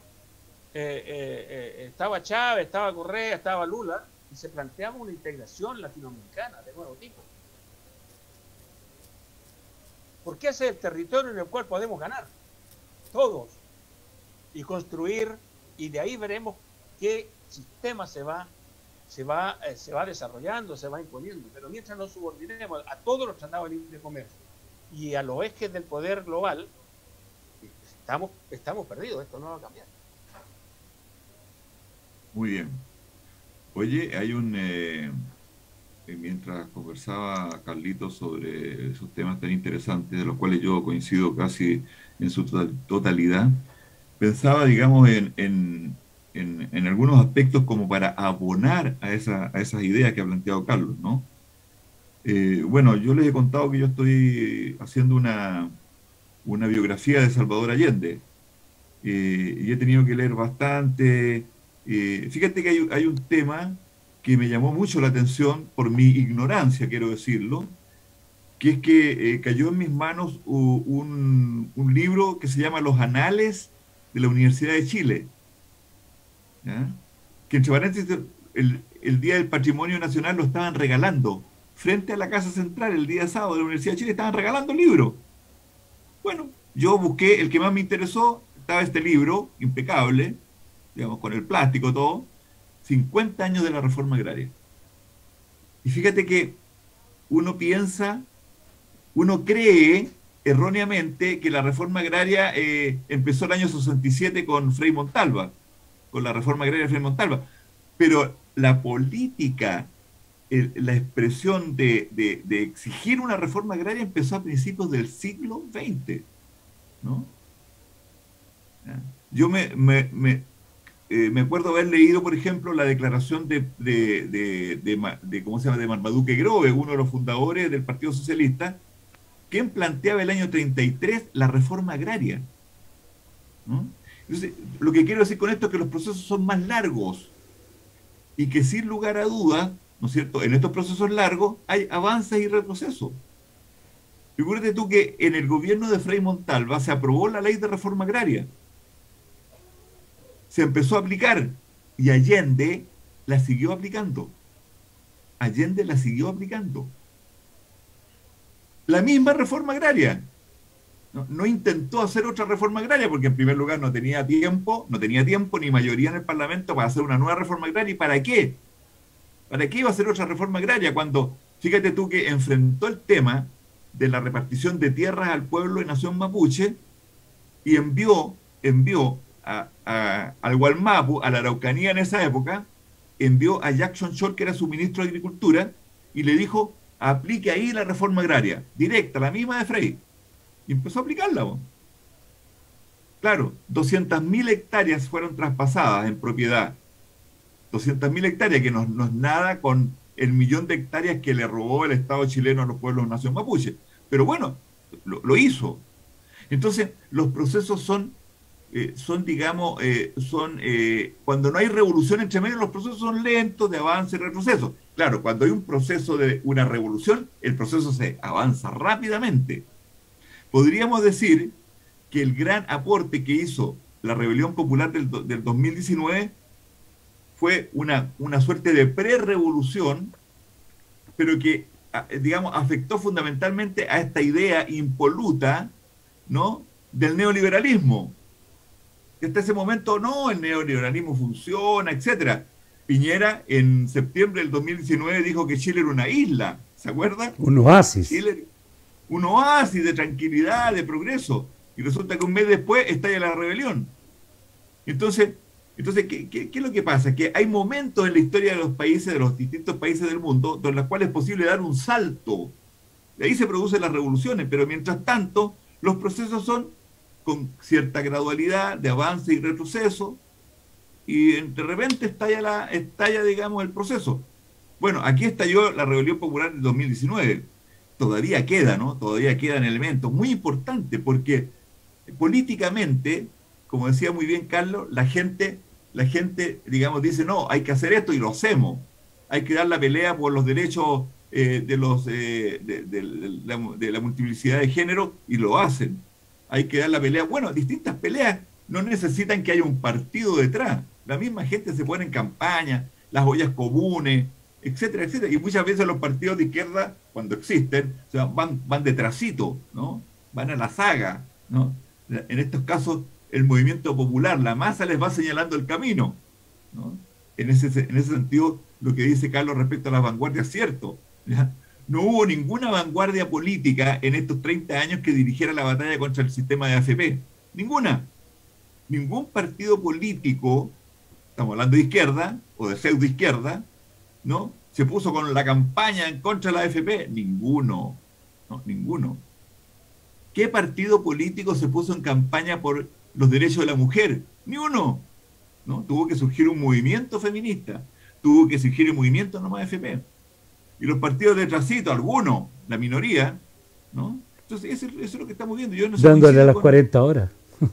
estaba Chávez, estaba Correa, estaba Lula, y se planteaba una integración latinoamericana de nuevo tipo. Porque ese es el territorio en el cual podemos ganar, todos, y construir, y de ahí veremos qué sistema se va desarrollando, se va imponiendo. Pero mientras nos subordinemos a todos los tratados de libre comercio y a los ejes del poder global, estamos perdidos, esto no va a cambiar. Muy bien. Oye, hay mientras conversaba Carlitos sobre esos temas tan interesantes, de los cuales yo coincido casi en su totalidad, pensaba, digamos, en algunos aspectos como para abonar a esas ideas que ha planteado Carlos, ¿no? Bueno, yo les he contado que yo estoy haciendo una biografía de Salvador Allende, y he tenido que leer bastante. Fíjate que hay un tema que me llamó mucho la atención por mi ignorancia, quiero decirlo, que es que cayó en mis manos un libro que se llama Los Anales de la Universidad de Chile, ¿ya? Que entre paréntesis, el Día del Patrimonio Nacional lo estaban regalando frente a la Casa Central el día sábado de la Universidad de Chile, estaban regalando el libro. Bueno, yo busqué el que más me interesó, estaba este libro, impecable, digamos, con el plástico todo, 50 años de la reforma agraria. Y fíjate que uno cree erróneamente que la reforma agraria empezó el año 67 con Frei Montalva, con la reforma agraria de Frei Montalva, pero la política, la expresión de exigir una reforma agraria empezó a principios del siglo XX, ¿no? Yo me acuerdo haber leído, por ejemplo, la declaración ¿cómo se llama?, de Marmaduke Grove, uno de los fundadores del Partido Socialista, quien planteaba el año 33 la reforma agraria, ¿no? Entonces, lo que quiero decir con esto es que los procesos son más largos y que sin lugar a dudas, ¿no es cierto?, en estos procesos largos hay avances y retrocesos. Figúrate tú que en el gobierno de Frei Montalva se aprobó la ley de reforma agraria, se empezó a aplicar y Allende la siguió aplicando. Allende la siguió aplicando. La misma reforma agraria. No intentó hacer otra reforma agraria porque en primer lugar no tenía tiempo ni mayoría en el Parlamento para hacer una nueva reforma agraria. ¿Y para qué? ¿Para qué iba a hacer otra reforma agraria cuando, fíjate tú, que enfrentó el tema de la repartición de tierras al pueblo de Nación Mapuche y envió al Gualmapu, a la Araucanía en esa época, envió a Jackson Scholl, que era su ministro de Agricultura, y le dijo: aplique ahí la reforma agraria, directa, la misma de Frei. Y empezó a aplicarla, ¿no? Claro, 200.000 hectáreas fueron traspasadas en propiedad. 200.000 hectáreas, que no es nada con el 1.000.000 de hectáreas que le robó el Estado chileno a los pueblos de Nación Mapuche. Pero bueno, lo hizo. Entonces, los procesos cuando no hay revolución entre medio, los procesos son lentos de avance y retroceso. Claro, cuando hay un proceso de una revolución, el proceso se avanza rápidamente. Podríamos decir que el gran aporte que hizo la rebelión popular del 2019 fue una suerte de pre-revolución, pero que, digamos, afectó fundamentalmente a esta idea impoluta, ¿no?, del neoliberalismo. Hasta ese momento, no, el neoliberalismo funciona, etcétera. Piñera en septiembre del 2019 dijo que Chile era una isla, ¿se acuerdan? Un oasis. Chile, un oasis de tranquilidad, de progreso, y resulta que un mes después estalla la rebelión. Entonces ¿qué es lo que pasa? Que hay momentos en la historia de los países, de los distintos países del mundo, en los cuales es posible dar un salto. De ahí se producen las revoluciones, pero mientras tanto, los procesos son con cierta gradualidad de avance y retroceso, y de repente estalla, digamos, el proceso. Bueno, aquí estalló la Rebelión Popular del 2019. Todavía queda, ¿no? Todavía quedan elementos muy importantes, porque políticamente, como decía muy bien Carlos, la gente, digamos, dice, no, hay que hacer esto y lo hacemos. Hay que dar la pelea por los derechos de la multiplicidad de género y lo hacen. Hay que dar la pelea. Bueno, distintas peleas no necesitan que haya un partido detrás. La misma gente se pone en campaña, las ollas comunes, etcétera, etcétera. Y muchas veces los partidos de izquierda, cuando existen, o sea, van detrásito, ¿no? Van a la saga, ¿no? En estos casos, el movimiento popular, la masa les va señalando el camino, ¿no? En ese sentido, lo que dice Carlos respecto a las vanguardias es cierto, ¿ya? No hubo ninguna vanguardia política en estos 30 años que dirigiera la batalla contra el sistema de AFP. Ninguna. Ningún partido político, estamos hablando de izquierda o de pseudo izquierda, ¿no? Se puso con la campaña en contra de la AFP. Ninguno. ¿No? Ninguno. ¿Qué partido político se puso en campaña por los derechos de la mujer? Ni uno. ¿No? Tuvo que surgir un movimiento feminista. Tuvo que surgir el movimiento nomás AFP. Y los partidos de trasito, algunos, la minoría, ¿no? Entonces, eso es lo que estamos viendo. Yo no dándole a las 40 horas.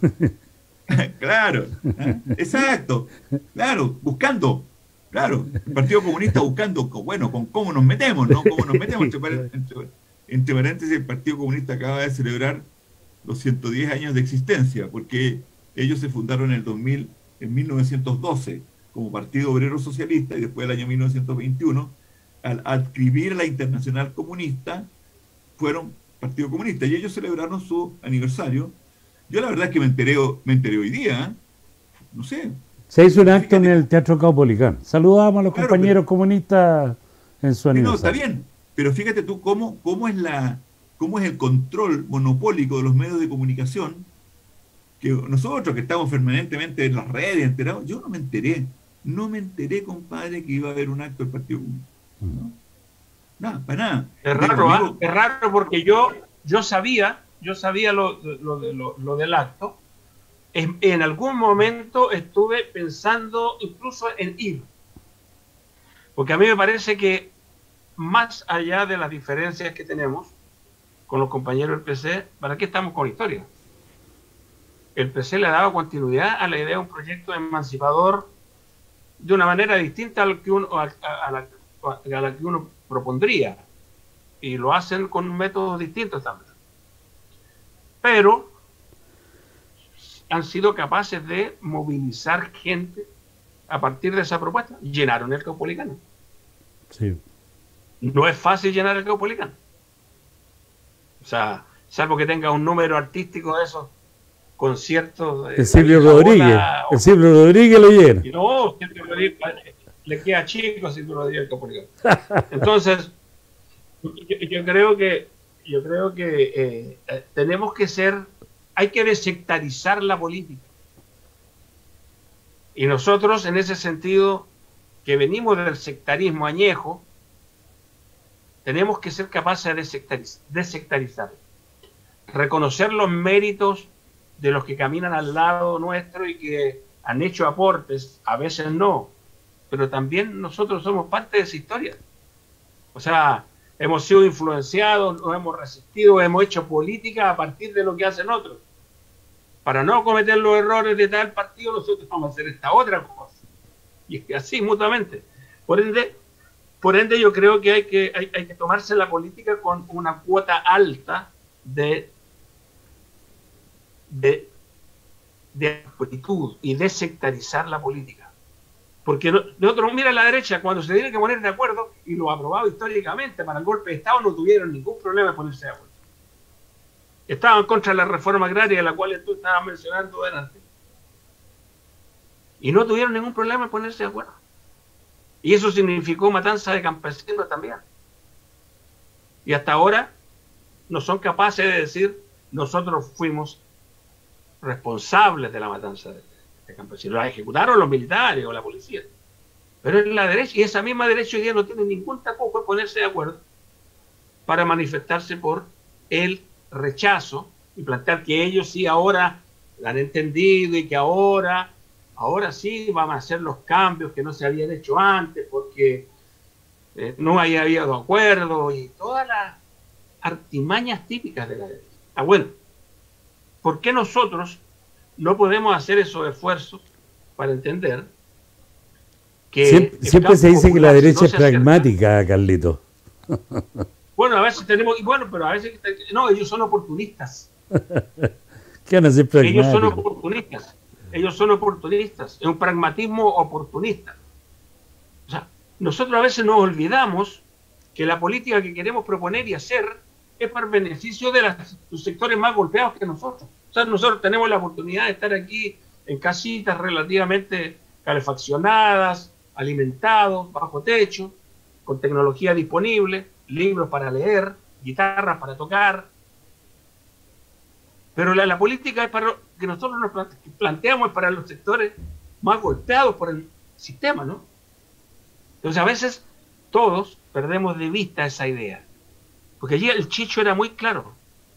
Claro, ¿eh? Exacto. Claro, buscando. Claro, el Partido Comunista buscando, bueno, con cómo nos metemos, ¿no? Cómo nos metemos. Entre paréntesis, el Partido Comunista acaba de celebrar los 110 años de existencia, porque ellos se fundaron en 1912 como Partido Obrero Socialista, y después del año 1921, al adscribir a la Internacional Comunista, fueron Partido Comunista, y ellos celebraron su aniversario. Yo la verdad es que me enteré hoy día, ¿eh? No sé. Se hizo un acto en el Teatro Caupolicán. Saludamos a los compañeros comunistas en su aniversario. No, está bien, pero fíjate tú cómo es el control monopólico de los medios de comunicación, que nosotros que estamos permanentemente en las redes enterados, yo no me enteré, compadre, que iba a haber un acto del Partido Comunista. ¿No? Nada, para nada. Es raro porque yo sabía lo del acto. En algún momento estuve pensando incluso en ir, porque a mí me parece que más allá de las diferencias que tenemos con los compañeros del PC, ¿para qué estamos con historia? El PC le ha dado continuidad a la idea de un proyecto emancipador de una manera distinta a la que uno propondría, y lo hacen con métodos distintos también, pero han sido capaces de movilizar gente a partir de esa propuesta. Llenaron el Caupolicán. Sí. No es fácil llenar el Caupolicán. O sea, salvo que tenga un número artístico de esos conciertos. El Silvio Rodríguez. El Silvio Rodríguez lo llena. Y no, Silvio Rodríguez le queda chico a Silvio Rodríguez el Caupolicán. Entonces, yo creo que tenemos que hay que desectarizar la política. Y nosotros, en ese sentido, que venimos del sectarismo añejo, tenemos que ser capaces de desectarizar. Reconocer los méritos de los que caminan al lado nuestro y que han hecho aportes, a veces no, pero también nosotros somos parte de esa historia. O sea, hemos sido influenciados, nos hemos resistido, hemos hecho política a partir de lo que hacen otros. Para no cometer los errores de tal partido, nosotros vamos a hacer esta otra cosa. Y así, mutuamente. Por ende yo creo que hay que tomarse la política con una cuota alta de amplitud y de sectarizar la política. Porque nosotros, mira, a la derecha, cuando se tienen que poner de acuerdo, y lo ha aprobado históricamente para el golpe de Estado, no tuvieron ningún problema en ponerse de acuerdo. Estaban contra la reforma agraria, la cual tú estabas mencionando delante. Y no tuvieron ningún problema en ponerse de acuerdo. Y eso significó matanza de campesinos también. Y hasta ahora no son capaces de decir nosotros fuimos responsables de la matanza de campesinos. La ejecutaron los militares o la policía. Pero es la derecha, y esa misma derecha hoy día no tiene ningún tapujo en ponerse de acuerdo para manifestarse por el rechazo y plantear que ellos sí ahora la han entendido y que ahora sí van a hacer los cambios que no se habían hecho antes porque no había habido acuerdo y todas las artimañas típicas de la derecha. Bueno, ¿por qué nosotros no podemos hacer esos esfuerzos para entender que siempre se dice que la derecha es pragmática, Carlito? Bueno, a veces tenemos, pero a veces no, ellos son oportunistas. ¿Qué van a ser pragmáticos? Ellos son oportunistas, es un pragmatismo oportunista. O sea, nosotros a veces nos olvidamos que la política que queremos proponer y hacer es para el beneficio de los sectores más golpeados que nosotros. O sea, nosotros tenemos la oportunidad de estar aquí en casitas relativamente calefaccionadas, alimentados, bajo techo, con tecnología disponible, libros para leer, guitarras para tocar. Pero la política es para que nosotros nos planteamos para los sectores más golpeados por el sistema, ¿no? Entonces a veces todos perdemos de vista esa idea. Porque allí el Chicho era muy claro.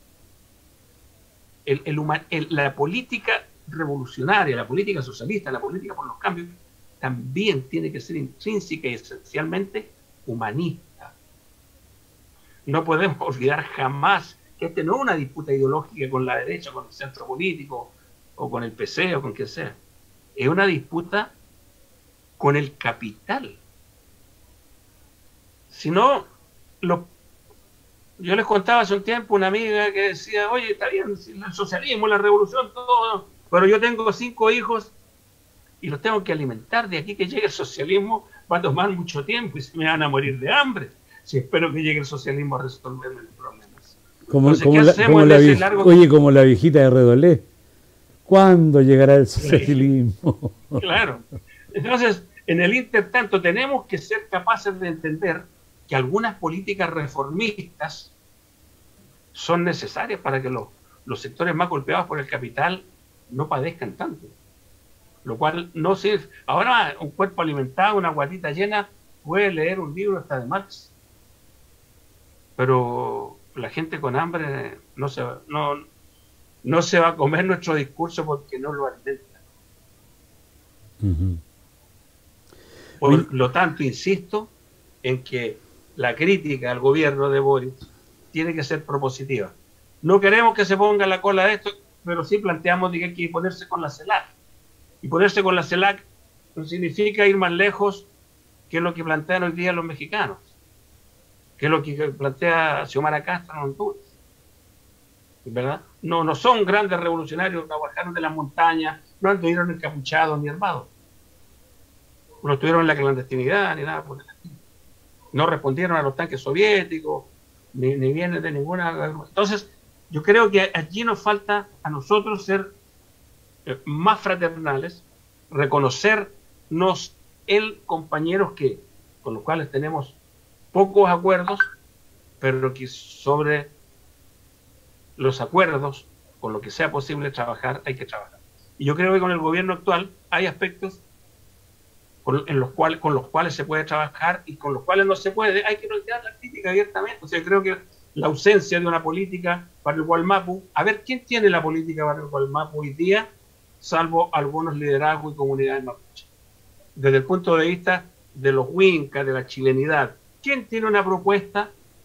La política revolucionaria, la política socialista, la política por los cambios, también tiene que ser intrínseca y esencialmente humanista. No podemos olvidar jamás que este no es una disputa ideológica con la derecha, con el centro político, o con el PC, o con quien sea. Es una disputa con el capital. Si no, yo les contaba hace un tiempo una amiga que decía, oye, está bien, el socialismo, la revolución, todo, pero yo tengo 5 hijos y los tengo que alimentar. De aquí que llegue el socialismo va a tomar mucho tiempo y se me van a morir de hambre. Si espero que llegue el socialismo a resolverme los problemas. Como la viejita de Redolé. ¿Cuándo llegará el socialismo? Claro. Entonces, en el intertanto, tenemos que ser capaces de entender que algunas políticas reformistas son necesarias para que los sectores más golpeados por el capital no padezcan tanto. Lo cual no sirve. Ahora, un cuerpo alimentado, una guatita llena, puede leer un libro hasta de Marx. Pero la gente con hambre no se va a comer nuestro discurso porque no lo alimenta. Por lo tanto, insisto en que la crítica al gobierno de Boric tiene que ser propositiva. No queremos que se ponga la cola de esto, pero sí planteamos que hay que ponerse con la CELAC. Y ponerse con la CELAC no significa ir más lejos que lo que plantean hoy día los mexicanos, que es lo que plantea Xiomara Castro en Honduras. ¿Verdad? No son grandes revolucionarios, no bajaron de las montañas, no anduvieron encapuchados ni armados. No estuvieron en la clandestinidad ni nada por el estilo. No respondieron a los tanques soviéticos, ni vienen de ninguna... Entonces, yo creo que allí nos falta a nosotros ser más fraternales, reconocernos compañeros con los cuales tenemos pocos acuerdos, pero que sobre los acuerdos, con lo que sea posible trabajar, hay que trabajar. Y yo creo que con el gobierno actual hay aspectos con los cuales se puede trabajar y con los cuales no se puede. Hay que plantear la crítica abiertamente. O sea, creo que la ausencia de una política para el Gualmapu, a ver, ¿quién tiene la política para el Gualmapu hoy día, salvo algunos liderazgos y comunidades mapuche? Desde el punto de vista de los huincas, de la chilenidad, ¿quién tiene una propuesta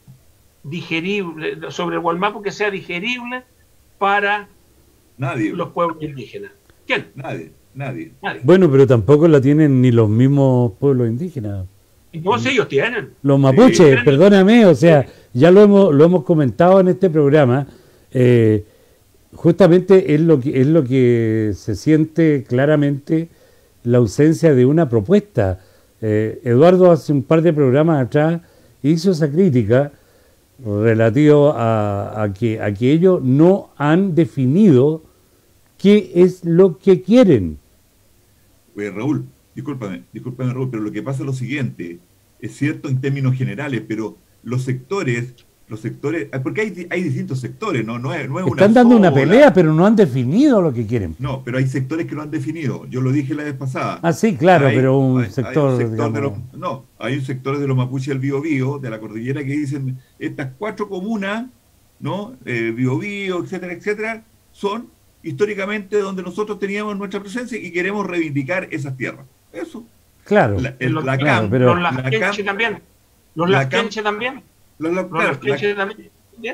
digerible sobre el Gualmapu que sea digerible para los pueblos indígenas? ¿Quién? Nadie. Bueno, pero tampoco la tienen ni los mismos pueblos indígenas. No sé, ellos tienen. Los mapuches, perdóname, o sea, ya lo hemos comentado en este programa. Justamente es lo que se siente claramente la ausencia de una propuesta. Eduardo hace un par de programas atrás hizo esa crítica relativo a que ellos no han definido qué es lo que quieren. Raúl, discúlpame Raúl, pero lo que pasa es lo siguiente, es cierto en términos generales, pero los sectores los sectores, porque hay distintos sectores, no es una Están dando una sola. pelea, pero no han definido lo que quieren. No, pero hay sectores que lo han definido. Yo lo dije la vez pasada. Ah, sí, claro, Hay- pero un hay sector, un sector digamos, de no, hay un sector de los mapuches del Biobío, de la cordillera, que dicen estas 4 comunas, ¿no? Biobío, etcétera, etcétera, son históricamente donde nosotros teníamos nuestra presencia y queremos reivindicar esas tierras. Eso. claro, La claro, CAM, pero- Los lasquenche también. Los la lasquenche también. Los claro, lasquenche también.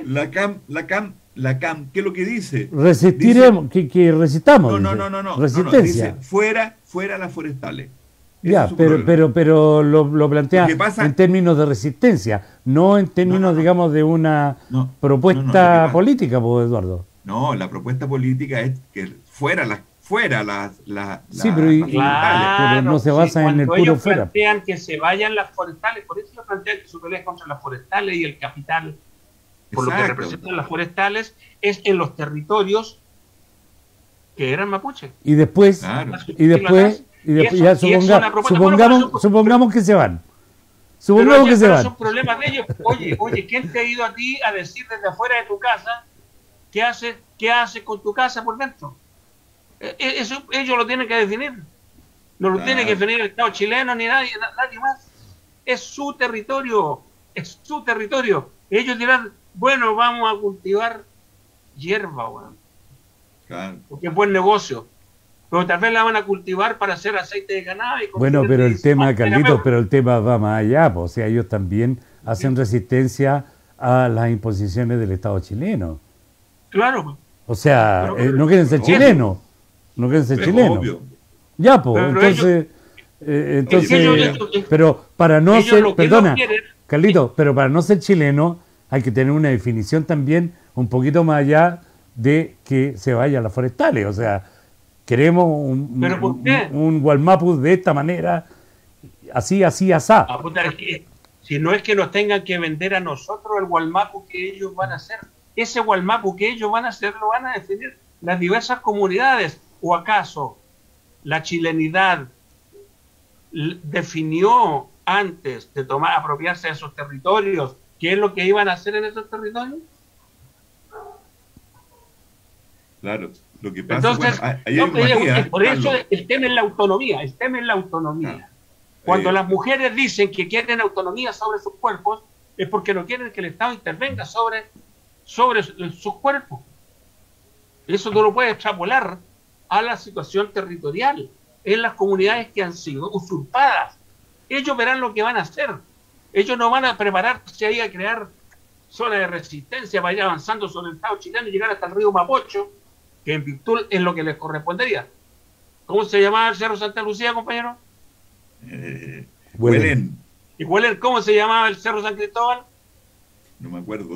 la CAM, ¿qué es lo que dice? resistiremos, que resistamos. No, Resistencia. dice fuera las forestales. Ese Ya, es su problema. pero lo plantea Lo que pasa- en términos de resistencia, no en términos, No. digamos, de una No, no, lo que propuesta pasa- política, pues, Eduardo. No, la propuesta política es que fuera las Sí, pero y- las forestales. Pero no se basa en el cuando puro ellos fuera. plantean que se vayan las forestales, por eso ellos plantean que su pelea es contra las forestales y el capital, por lo que Exacto. representan las forestales, es en los territorios que eran mapuche. Y después, Claro. y después ya supongamos que se van. Supongamos que se Pero van. son problemas de ellos. Oye, ¿quién te ha ido a ti a decir desde afuera de tu casa qué hace con tu casa por dentro? Eso ellos lo tienen que definir. No lo tiene que definir el Estado chileno ni nadie más. Es su territorio. Ellos dirán, bueno, vamos a cultivar hierba, bueno, Claro. porque es buen negocio. Pero tal vez la van a cultivar para hacer aceite de ganado. Bueno, pero el tema, Carlitos, pero el tema va más allá, pues, o sea, ellos también hacen resistencia a las imposiciones del Estado chileno. Claro. O sea, Pero- no quieren ser obvio. chilenos, no quieren ser Es chilenos. obvio. Ya, pues, Pero entonces, ellos- pero para no ellos ser, lo que no perdona, quieren- Carlitos, pero para no ser chileno hay que tener una definición también un poquito más allá de que se vaya a las forestales, o sea, queremos ¿Pero por qué? un Gualmapu de esta manera, así, asá. Ah, puta, es que, si no es que nos tengan que vender a nosotros el Gualmapu que ellos van a hacer. Ese Gualmapu que ellos van a hacer lo van a definir las diversas comunidades. ¿O acaso la chilenidad definió antes de apropiarse de esos territorios qué es lo que iban a hacer en esos territorios? Claro. Lo que pasa, Entonces, bueno, ahí hay no, pero Matías, por eso Carlos. el tema es la autonomía. Cuando las mujeres dicen que quieren autonomía sobre sus cuerpos, es porque no quieren que el Estado intervenga sobre sus cuerpos. Eso tú lo puedes extrapolar a la situación territorial en las comunidades que han sido usurpadas. Ellos verán lo que van a hacer. Ellos no van a prepararse ahí a crear zonas de resistencia para ir avanzando sobre el Estado chileno y llegar hasta el río Mapocho, que en virtud es lo que les correspondería. ¿Cómo se llamaba el Cerro Santa Lucía, compañero? Huelen. ¿Y cómo se llamaba el Cerro San Cristóbal? No me acuerdo.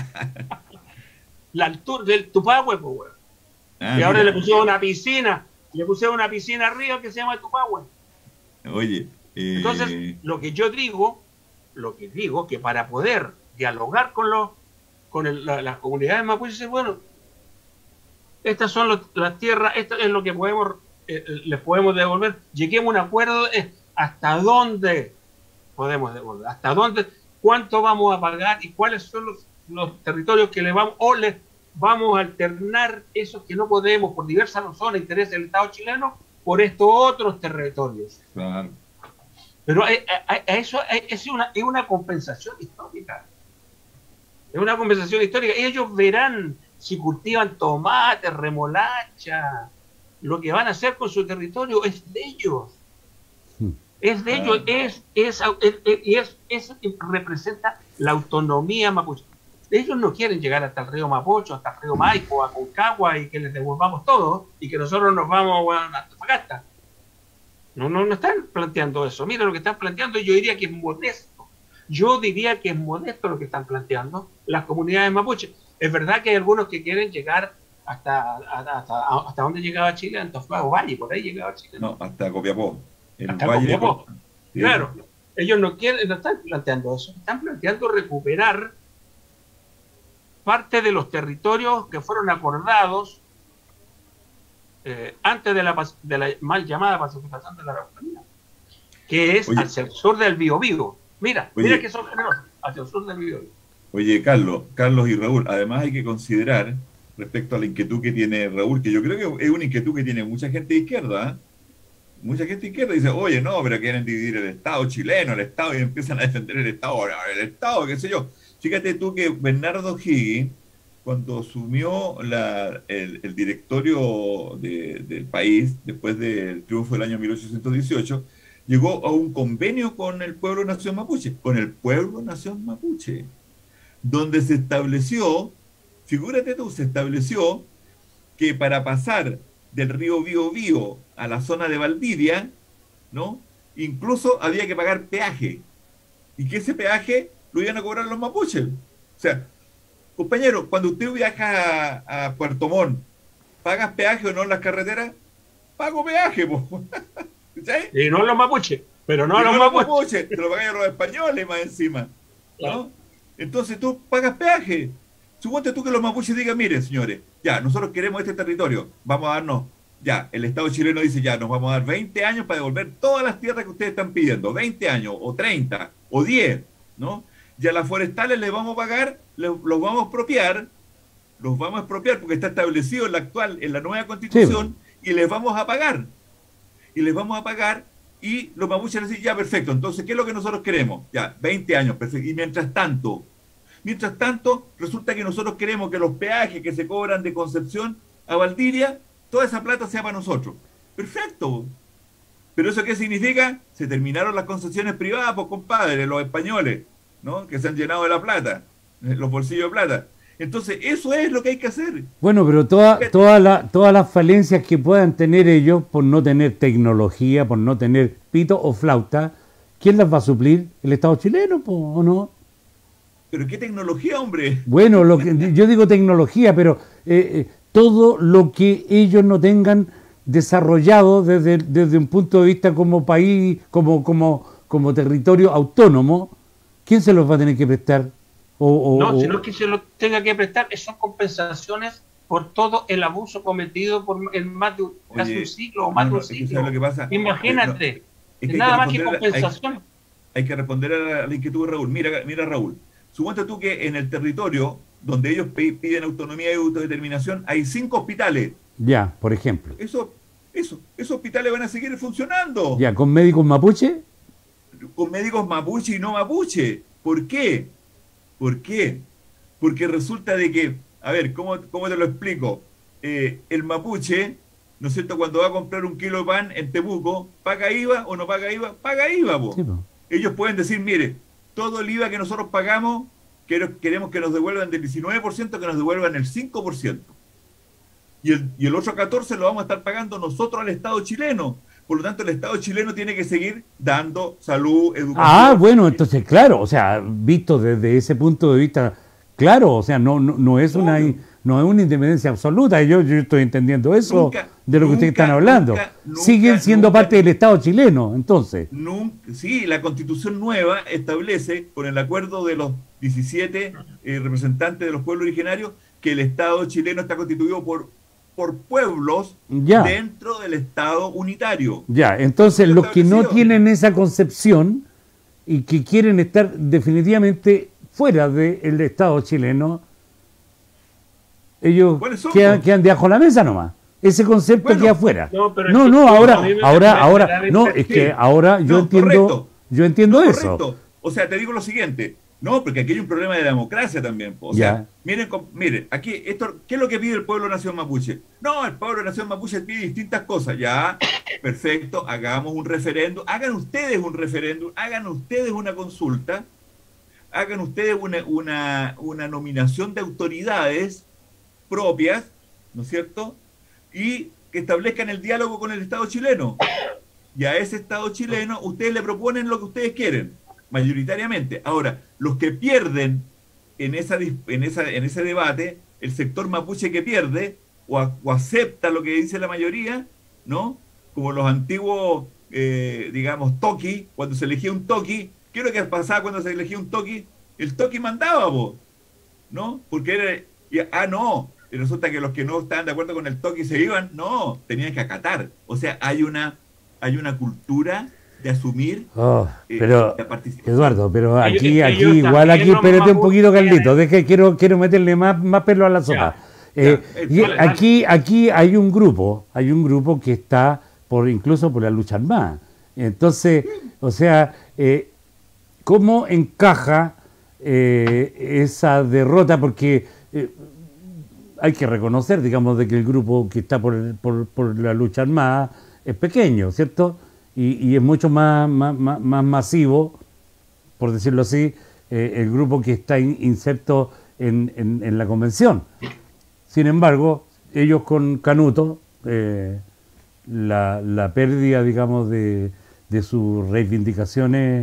La altura del Tupahue, pues, weón. Y ahora le pusieron una piscina arriba que se llama Tupahue. Oye, Entonces, lo que digo, que para poder dialogar con las comunidades mapuches, bueno, estas son las tierras, esto es lo que les podemos devolver. Lleguemos a un acuerdo hasta dónde podemos devolver, hasta dónde, cuánto vamos a pagar y cuáles son los territorios que les vamos a alternar esos que no podemos por diversas razones, intereses del Estado chileno, por estos otros territorios. claro. Pero eso es una compensación histórica. Es una compensación histórica. Ellos verán si cultivan tomate, remolacha, lo que van a hacer con su territorio es de ellos. Es de ellos, representa la autonomía mapuche. Ellos no quieren llegar hasta el río Mapocho, hasta el río Maipo, a Concagua y que les devolvamos todo y que nosotros nos vamos a Antofagasta. No están planteando eso. Mira lo que están planteando, yo diría que es modesto. Yo diría que es modesto lo que están planteando las comunidades mapuches. Es verdad que hay algunos que quieren llegar hasta donde llegaba Chile, Antofagasta o Valle, por ahí llegaba Chile. No, hasta Copiapó. El Hasta Valle Copiapó. Sí. Claro, ellos no están planteando eso, están planteando recuperar parte de los territorios que fueron acordados antes de la mal llamada pacificación de la Araucanía, que es hacia el sur del Biobío. Mira que son generosos, hacia el sur del Biobío. Oye, Carlos y Raúl, además hay que considerar, respecto a la inquietud que tiene Raúl, que yo creo que es una inquietud que tiene mucha gente de izquierda, ¿eh? Mucha gente de izquierda dice, oye, no, pero quieren dividir el Estado chileno, el Estado, y empiezan a defender el Estado, qué sé yo. Fíjate tú que Bernardo Higgins, cuando asumió el directorio del país, después del triunfo del año 1818, llegó a un convenio con el pueblo nación mapuche, donde se estableció, figúrate tú, se estableció que para pasar del río Biobío a la zona de Valdivia, ¿no? Incluso había que pagar peaje, y que ese peaje lo iban a cobrar los mapuches. O sea, compañero, cuando usted viaja a Puerto Montt, ¿pagas peaje o no en las carreteras? Pago peaje, po. ¿Sí? Y no los mapuches, pero no Y los no los mapuches. mapuches, te lo pagan a los españoles más encima, Claro. ¿no? Entonces tú pagas peaje. Suponte tú que los mapuches digan, miren, señores, ya, nosotros queremos este territorio, vamos a darnos, ya, el Estado chileno dice, ya, nos vamos a dar 20 años para devolver todas las tierras que ustedes están pidiendo, 20 años, o 30, o 10, ¿no? Ya las forestales les vamos a pagar, los vamos a expropiar porque está establecido en la nueva constitución, y les vamos a pagar. Y les vamos a pagar, y los mapuches dicen, ya, perfecto, entonces, ¿qué es lo que nosotros queremos? Ya, 20 años, perfecto. Y mientras tanto, resulta que nosotros queremos que los peajes que se cobran de Concepción a Valdivia, toda esa plata sea para nosotros. Perfecto. ¿Pero eso qué significa? Se terminaron las concesiones privadas, pues compadre, los españoles, ¿no? Que se han llenado de la plata, los bolsillos de plata. Entonces, eso es lo que hay que hacer. Bueno, pero todas las falencias que puedan tener ellos por no tener tecnología, por no tener pito o flauta, ¿quién las va a suplir? ¿El Estado chileno, o no? ¿Pero qué tecnología, hombre? Bueno, yo digo tecnología, pero todo lo que ellos no tengan desarrollado desde un punto de vista como país, como territorio autónomo, ¿quién se los va a tener que prestar? No, si no es que se lo tenga que prestar, son compensaciones por todo el abuso cometido en más de casi un siglo o más de un siglo. Lo que pasa, imagínate, es que nada más que compensación. Hay que responder a la inquietud de Raúl. Mira, Raúl, suponte tú que en el territorio donde ellos piden autonomía y autodeterminación hay 5 hospitales. Ya, por ejemplo. Esos hospitales van a seguir funcionando. Ya, ¿con médicos mapuche? Con médicos mapuche y no mapuche. ¿Por qué? Porque resulta de que, a ver, ¿cómo te lo explico? El mapuche, ¿no es cierto?, cuando va a comprar un kilo de pan en Temuco, ¿paga IVA o no paga IVA? Paga IVA, po. Sí, po. Ellos pueden decir, mire, todo el IVA que nosotros pagamos, queremos que nos devuelvan del 19%, que nos devuelvan el 5%. Y el otro 14% lo vamos a estar pagando nosotros al Estado chileno. Por lo tanto, el Estado chileno tiene que seguir dando salud, educación. Ah, bueno, entonces, claro, o sea, visto desde ese punto de vista, claro, o sea, no es una independencia absoluta. Yo estoy entendiendo eso de lo que ustedes están hablando. Siguen siendo parte del Estado chileno, entonces. Sí, la Constitución nueva establece, con el acuerdo de los 17 representantes de los pueblos originarios, que el Estado chileno está constituido por pueblos dentro del Estado unitario. Ya, entonces los que no tienen esa concepción y que quieren estar definitivamente fuera del Estado chileno, ellos quedan debajo de la mesa nomás. Ese concepto queda afuera. Ahora yo entiendo eso. Correcto. O sea, te digo lo siguiente. No, porque aquí hay un problema de democracia también. O sea, miren, aquí, ¿qué es lo que pide el pueblo nación mapuche? No, el pueblo nación mapuche pide distintas cosas. Ya, perfecto, hagamos un referéndum. Hagan ustedes un referéndum, hagan ustedes una consulta, hagan ustedes una nominación de autoridades propias, ¿no es cierto? Y que establezcan el diálogo con el Estado chileno. Y a ese Estado chileno ustedes le proponen lo que ustedes quieren, mayoritariamente. Ahora, los que pierden en ese debate, el sector mapuche que pierde o acepta lo que dice la mayoría, ¿no? Como los antiguos, digamos, toqui, cuando se elegía un toqui, ¿qué es lo que pasaba cuando se elegía un toqui? El toqui mandaba, vos, ¿no? Porque no, y resulta que los que no estaban de acuerdo con el toqui se iban, no, tenían que acatar. O sea, hay una cultura de asumir pero la participación. Eduardo, pero aquí ellos igual, también aquí los espérate un poquito, mapuches Carlito, quiero meterle más pelo a la sopa. Y vale, aquí hay un grupo que está incluso por la lucha armada. Entonces, o sea, ¿cómo encaja esa derrota? Porque hay que reconocer, digamos, de que el grupo que está por la lucha armada es pequeño, ¿cierto? Y es mucho más masivo, por decirlo así, el grupo que está inserto en la convención. Sin embargo, ellos con Canuto, la pérdida, digamos, de sus reivindicaciones,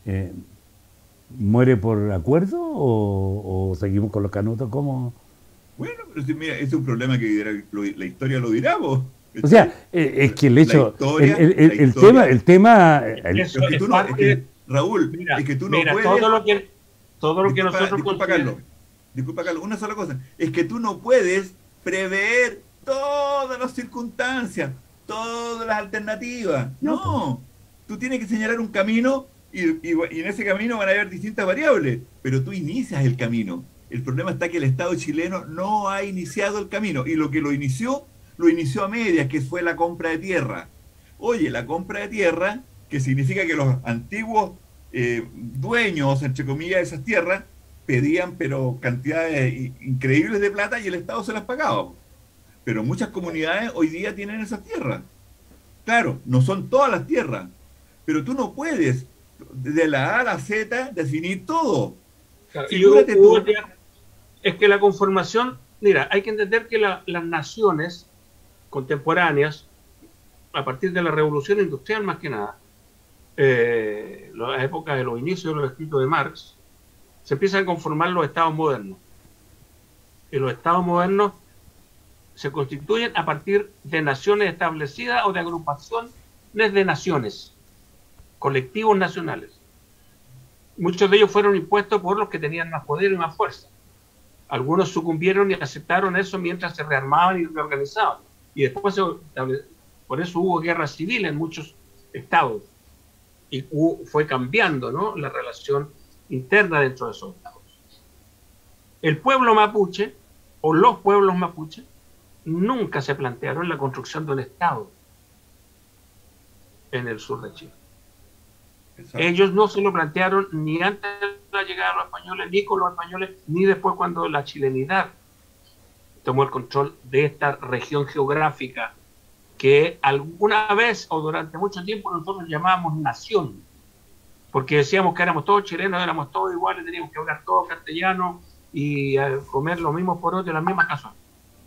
¿muere por acuerdo o seguimos con los Canutos? ¿Cómo? Bueno, pero si, mira, es un problema que la historia lo dirá, vos. O sea, es que el hecho, la historia, el tema, Eso es que es tú no, es parte, que, Raúl, mira, es que tú no mira, puedes. todo lo que Disculpa, nosotros disculpa, consideramos. Carlos. Disculpa, Carlos. Una sola cosa. Es que tú no puedes prever todas las circunstancias, todas las alternativas. No. Tú tienes que señalar un camino y en ese camino van a haber distintas variables, pero tú inicias el camino. El problema está que el Estado chileno no ha iniciado el camino y lo que lo inició a medias, que fue la compra de tierra. Oye, la compra de tierra, que significa que los antiguos dueños, entre comillas, de esas tierras, pedían pero cantidades increíbles de plata y el Estado se las pagaba. Pero muchas comunidades hoy día tienen esas tierras. Claro, no son todas las tierras, pero tú no puedes de la A a la Z definir todo. Claro, Figúrate tú. Es que la conformación, mira, hay que entender que las naciones contemporáneas, a partir de la revolución industrial más que nada, las épocas de los inicios de los escritos de Marx, se empiezan a conformar los estados modernos. Y los estados modernos se constituyen a partir de naciones establecidas o de agrupaciones de naciones, colectivos nacionales. Muchos de ellos fueron impuestos por los que tenían más poder y más fuerza. Algunos sucumbieron y aceptaron eso mientras se rearmaban y reorganizaban. Y después, por eso hubo guerra civil en muchos estados. Y fue cambiando, ¿no?, la relación interna dentro de esos estados. El pueblo mapuche, o los pueblos mapuche, nunca se plantearon la construcción de un estado en el sur de Chile. Exacto. Ellos no se lo plantearon ni antes de la llegada de los españoles, ni con los españoles, ni después cuando la chilenidad tomó el control de esta región geográfica que alguna vez o durante mucho tiempo nosotros llamábamos nación, porque decíamos que éramos todos chilenos, éramos todos iguales, teníamos que hablar todos castellano y comer los mismos porotos y las mismas cazuelas.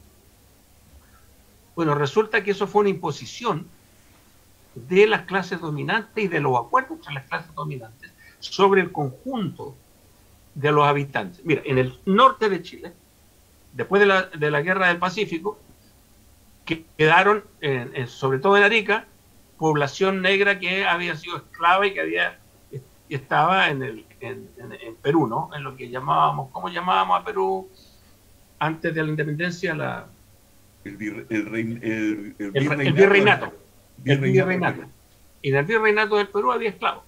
Bueno, resulta que eso fue una imposición de las clases dominantes y de los acuerdos entre las clases dominantes sobre el conjunto de los habitantes. Mira, en el norte de Chile, después de la Guerra del Pacífico, que quedaron, sobre todo en Arica, población negra que había sido esclava y que estaba en Perú, ¿no? En lo que llamábamos, ¿cómo llamábamos a Perú antes de la independencia? El virreinato. El virreinato. Y en el virreinato del Perú había esclavos.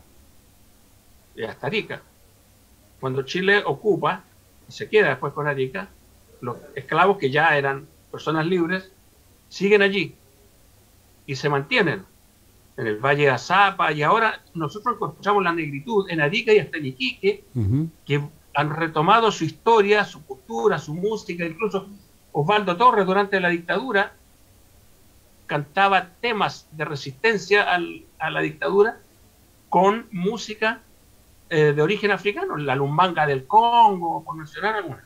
Y hasta Arica. Cuando Chile ocupa, y se queda después con Arica, los esclavos que ya eran personas libres, siguen allí y se mantienen en el Valle de Azapa, y ahora nosotros encontramos la negritud en Arica y hasta en Iquique, que han retomado su historia, su cultura, su música. Incluso Osvaldo Torres durante la dictadura cantaba temas de resistencia a la dictadura con música de origen africano, la lumbanga del Congo, por mencionar alguna.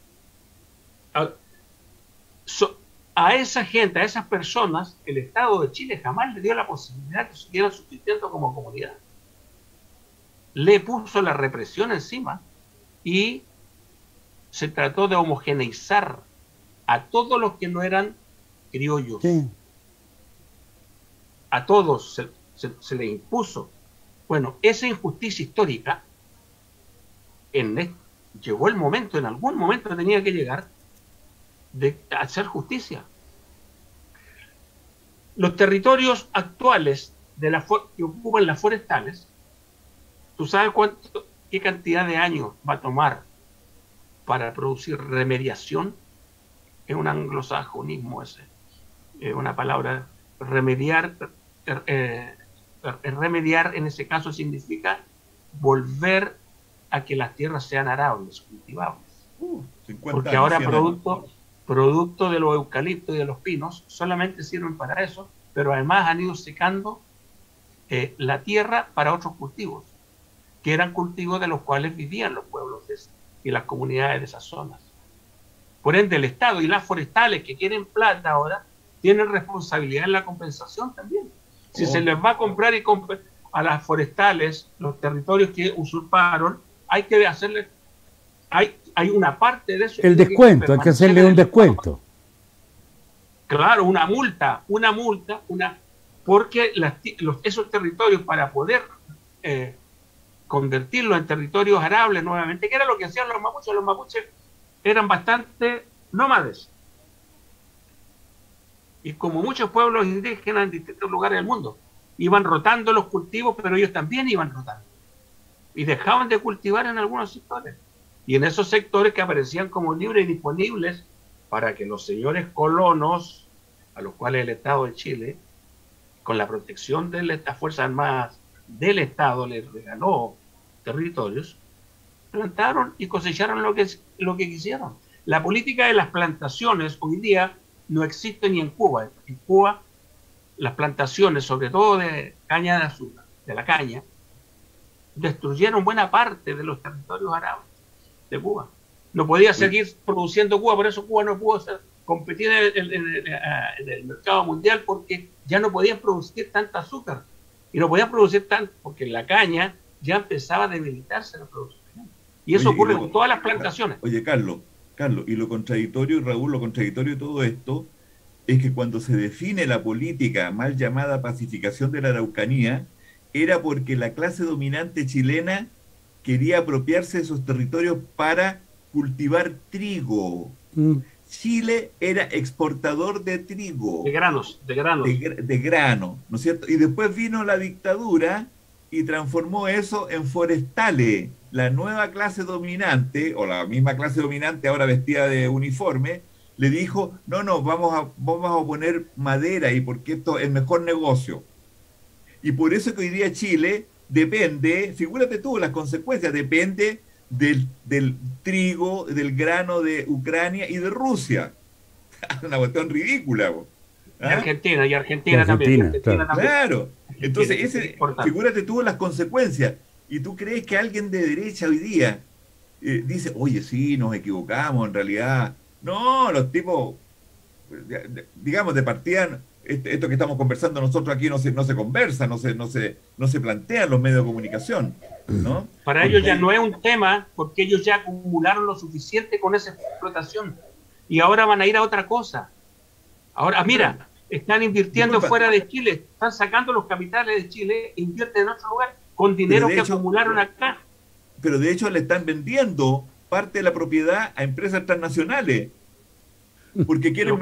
A esa gente, a esas personas, el Estado de Chile jamás le dio la posibilidad que siguieran subsistiendo como comunidad. Le puso la represión encima y se trató de homogeneizar a todos los que no eran criollos. Sí. A todos se le impuso. Bueno, esa injusticia histórica llegó el momento, en algún momento tenía que llegar, de hacer justicia. Los territorios actuales que ocupan las forestales, ¿tú sabes qué cantidad de años va a tomar para producir remediación? Es un anglosajonismo ese, es una palabra, remediar. Remediar en ese caso significa volver a que las tierras sean arables, cultivables. Porque ahora producto de los eucaliptos y de los pinos solamente sirven para eso, pero además han ido secando la tierra para otros cultivos, que eran cultivos de los cuales vivían los pueblos y las comunidades de esas zonas. Por ende, el Estado y las forestales que quieren plata ahora tienen responsabilidad en la compensación también. Si se les va a comprar a las forestales los territorios que usurparon, hay que hacerles, hay una parte de eso. El descuento, hay que hacerle un descuento. Claro, una multa, porque esos territorios, para poder convertirlos en territorios arables nuevamente, que era lo que hacían los mapuches eran bastante nómades. Y como muchos pueblos indígenas en distintos lugares del mundo, iban rotando los cultivos, pero ellos también iban rotando. Y dejaban de cultivar en algunos sectores. Y en esos sectores que aparecían como libres y disponibles para que los señores colonos, a los cuales el Estado de Chile, con la protección de las Fuerzas Armadas del Estado, les regaló territorios, plantaron y cosecharon lo que quisieron. La política de las plantaciones hoy día no existe ni en Cuba. En Cuba, las plantaciones, sobre todo de caña de azúcar, de la caña, destruyeron buena parte de los territorios árabes de Cuba. No podía seguir produciendo Cuba, por eso Cuba no pudo competir en el mercado mundial, porque ya no podían producir tanta azúcar. Y no podían producir tanto, porque la caña ya empezaba a debilitarse la producción. Y eso ocurre en todas las plantaciones. Oye, Carlos, y lo contradictorio, y Raúl, lo contradictorio de todo esto es que cuando se define la política mal llamada pacificación de la Araucanía, era porque la clase dominante chilena quería apropiarse de esos territorios para cultivar trigo. Chile era exportador de trigo. De granos. De grano, ¿no es cierto? Y después vino la dictadura y transformó eso en forestales. La nueva clase dominante, o la misma clase dominante ahora vestida de uniforme, le dijo, no, vamos a poner madera ahí porque esto es el mejor negocio. Y por eso que hoy día Chile depende, figúrate tú las consecuencias, depende del trigo, del grano de Ucrania y de Rusia. Una cuestión ridícula. ¿Ah? Y Argentina también. Claro. Entonces, figúrate tú las consecuencias. ¿Y tú crees que alguien de derecha hoy día dice, oye, sí, nos equivocamos, en realidad? No, los tipos, digamos, de partida, esto que estamos conversando nosotros aquí no se conversa, no se plantean los medios de comunicación, ¿no? Para ellos ya no es un tema, porque ellos ya acumularon lo suficiente con esa explotación y ahora van a ir a otra cosa. Ahora, mira, están invirtiendo fuera de Chile, están sacando los capitales de Chile e invierten en otro lugar con dinero que acumularon acá. Pero de hecho le están vendiendo parte de la propiedad a empresas transnacionales, porque quieren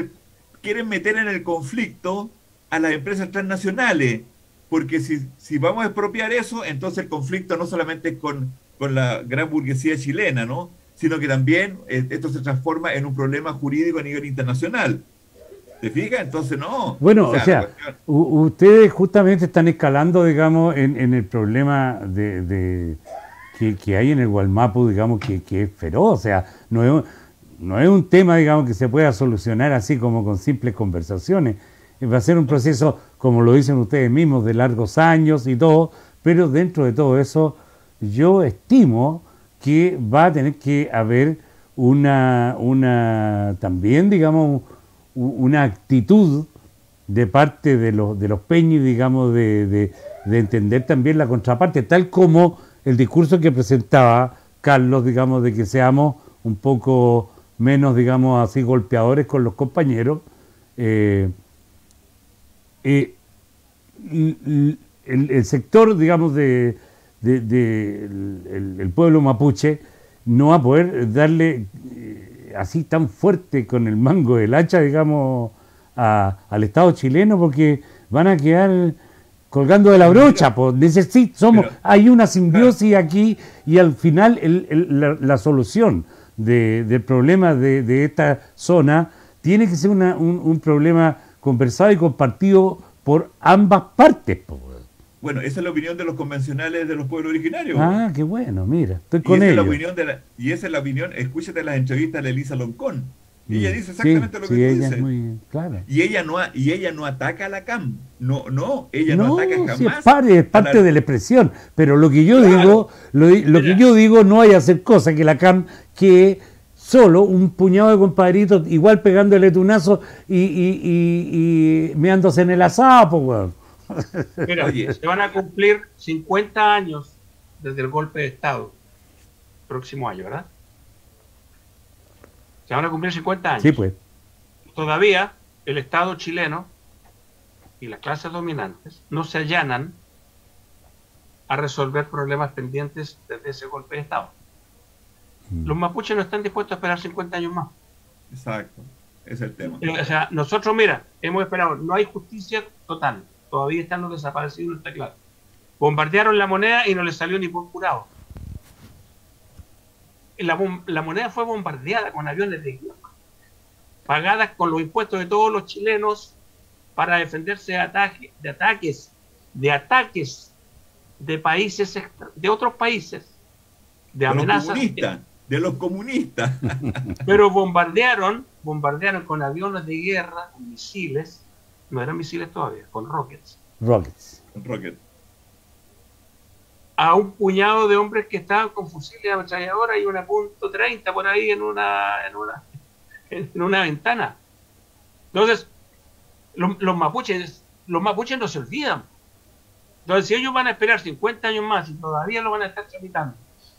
meter en el conflicto a las empresas transnacionales, porque si vamos a expropiar eso, entonces el conflicto no solamente es con la gran burguesía chilena, ¿no? Sino que también esto se transforma en un problema jurídico a nivel internacional. ¿Te fijas? Entonces no. Bueno, o sea, ustedes justamente están escalando, digamos, en el problema que hay en el Gualmapu, digamos, que es feroz. O sea, no es un tema, digamos, que se pueda solucionar así como con simples conversaciones. Va a ser un proceso, como lo dicen ustedes mismos, de largos años y todo, pero dentro de todo eso, yo estimo que va a tener que haber también, digamos, una actitud de parte de los peñis, digamos, de entender también la contraparte, tal como el discurso que presentaba Carlos, digamos, de que seamos un poco menos, digamos, así golpeadores con los compañeros. El sector, digamos, el pueblo mapuche no va a poder darle así tan fuerte con el mango del hacha, digamos, al Estado chileno, porque van a quedar colgando de la brocha, pues hay una simbiosis aquí y al final la solución del problema de esta zona tiene que ser un problema conversado y compartido por ambas partes, pues. Bueno, esa es la opinión de los convencionales de los pueblos originarios. Ah, qué bueno, mira, estoy con ellos. Y esa es la opinión, escúchate las entrevistas de Elisa Loncón. Ella dice exactamente lo que tú ella dices. es muy clara. Y ella no ataca a la CAM. Ella no ataca jamás. Sí, es parte de la expresión. Pero lo que yo digo, lo que yo digo no hay hacer cosa que la CAM que solo un puñado de compadritos igual pegándole tunazo y meándose en el asado, pues, weón. Mira, oye, se van a cumplir 50 años desde el golpe de Estado. Próximo año, ¿verdad? Se van a cumplir 50 años. Sí, pues. Todavía el Estado chileno y las clases dominantes no se allanan a resolver problemas pendientes desde ese golpe de Estado. Los mapuches no están dispuestos a esperar 50 años más. Exacto, ese es el tema. O sea, nosotros, mira, hemos esperado, no hay justicia total. Todavía están los desaparecidos, no está claro. Bombardearon la moneda y no les salió ni por curado. La moneda fue bombardeada con aviones de guerra, pagadas con los impuestos de todos los chilenos para defenderse de ataques de países, de otros países, de amenazas. De los comunistas. Pero bombardearon con aviones de guerra, con misiles. No eran misiles todavía, con rockets. A un puñado de hombres que estaban con fusiles de ametralladora y una .30 por ahí en una ventana. Entonces, los mapuches no se olvidan. Entonces, si ellos van a esperar 50 años más y todavía lo van a estar tramitando,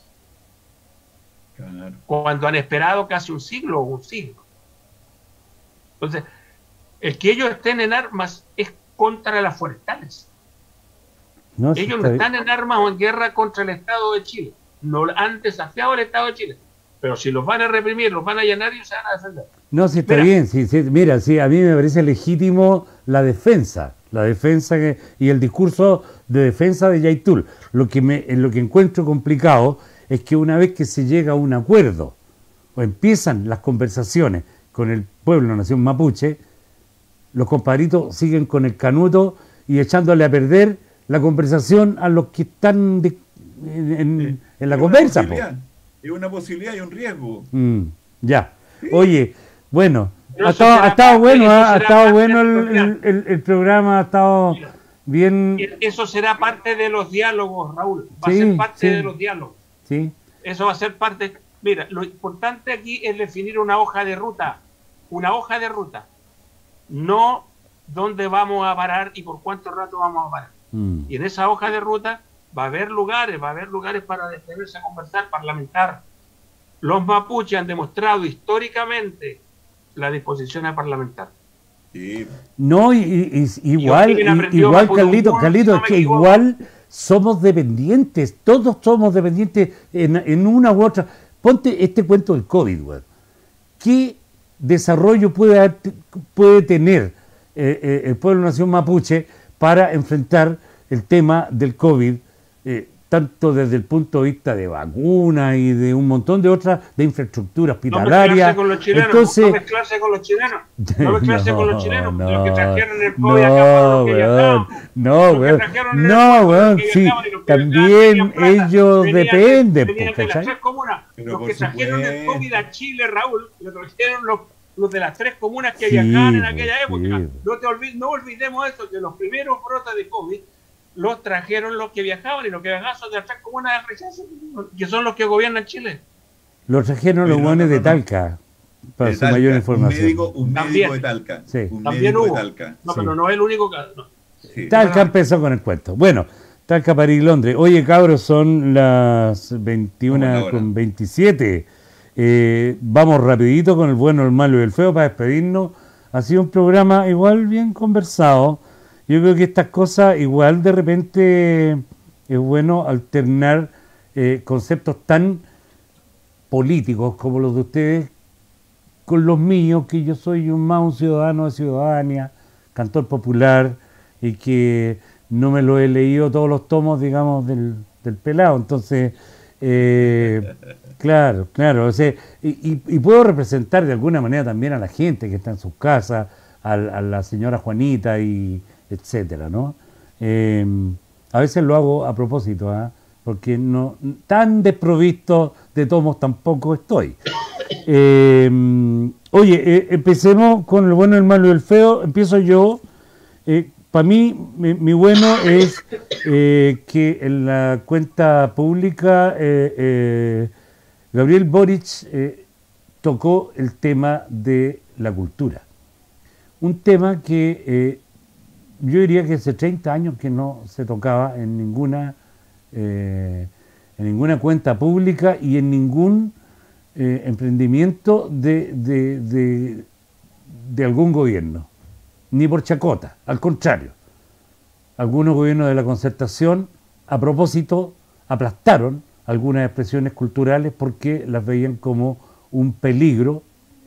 claro, cuando han esperado casi un siglo o un siglo. Entonces, el que ellos estén en armas es contra las forestales. Ellos no están en armas o en guerra contra el Estado de Chile. No han desafiado al Estado de Chile. Pero si los van a reprimir, los van a allanar, ellos se van a defender. No, sí está bien. Mira, sí, a mí me parece legítimo la defensa y el discurso de defensa de Yaitul. Lo que encuentro complicado es que una vez que se llega a un acuerdo o empiezan las conversaciones con el pueblo nación mapuche, los compadritos siguen con el canuto y echándole a perder la conversación a los que están en la conversa. Es una posibilidad y un riesgo. Ya. Oye, bueno, ha estado bueno el programa, ha estado bien. Eso será parte de los diálogos, Raúl. Va a ser parte de los diálogos. Sí. Eso va a ser parte. Mira, lo importante aquí es definir una hoja de ruta. Una hoja de ruta. No dónde vamos a parar y por cuánto rato vamos a parar. Y en esa hoja de ruta va a haber lugares para detenerse a conversar, parlamentar. Los mapuches han demostrado históricamente la disposición a parlamentar. Sí. No, igual Carlito, es que igual somos dependientes, todos somos dependientes en una u otra. Ponte este cuento del COVID, güey. ¿Qué desarrollo puede tener el pueblo nación mapuche para enfrentar el tema del COVID, tanto desde el punto de vista de vacunas y de un montón de otras, de infraestructura hospitalaria? No mezclarse con los chilenos. Los que trajeron el COVID acá, sí, también ellos dependen. Los que trajeron el COVID a Chile, Raúl, lo trajeron los de las 3 comunas que viajaban en aquella época. No olvidemos eso, que los primeros brotes de COVID los trajeron los que viajaban, y los que viajaban son de las 3 comunas del rechazo, que son los que gobiernan Chile. Los trajeron los buenos de Talca, para su mayor información. Un médico de Talca. Sí. También hubo. No, pero no es el único caso. Sí. Talca empezó con el cuento. Bueno, Talca, París, Londres. Oye, cabros, son las 21:27. Vamos rapidito con el bueno, el malo y el feo para despedirnos. Ha sido un programa igual bien conversado. Yo creo que estas cosas igual de repente es bueno alternar conceptos tan políticos como los de ustedes con los míos, que yo soy un ciudadano de ciudadanía, cantor popular, y que no me lo he leído todos los tomos, digamos, del pelado. Entonces, claro, claro. O sea, y puedo representar de alguna manera también a la gente que está en sus casas, a la señora Juanita y etcétera, ¿no? A veces lo hago a propósito, ¿ah? Porque no tan desprovisto de tomos tampoco estoy. Oye, empecemos con el bueno, el malo y el feo. Empiezo yo. Para mí, mi bueno es que en la cuenta pública Gabriel Boric tocó el tema de la cultura. Un tema que yo diría que hace 30 años que no se tocaba en ninguna cuenta pública y en ningún emprendimiento de algún gobierno, ni por chacota, al contrario. Algunos gobiernos de la Concertación, a propósito, aplastaron algunas expresiones culturales porque las veían como un peligro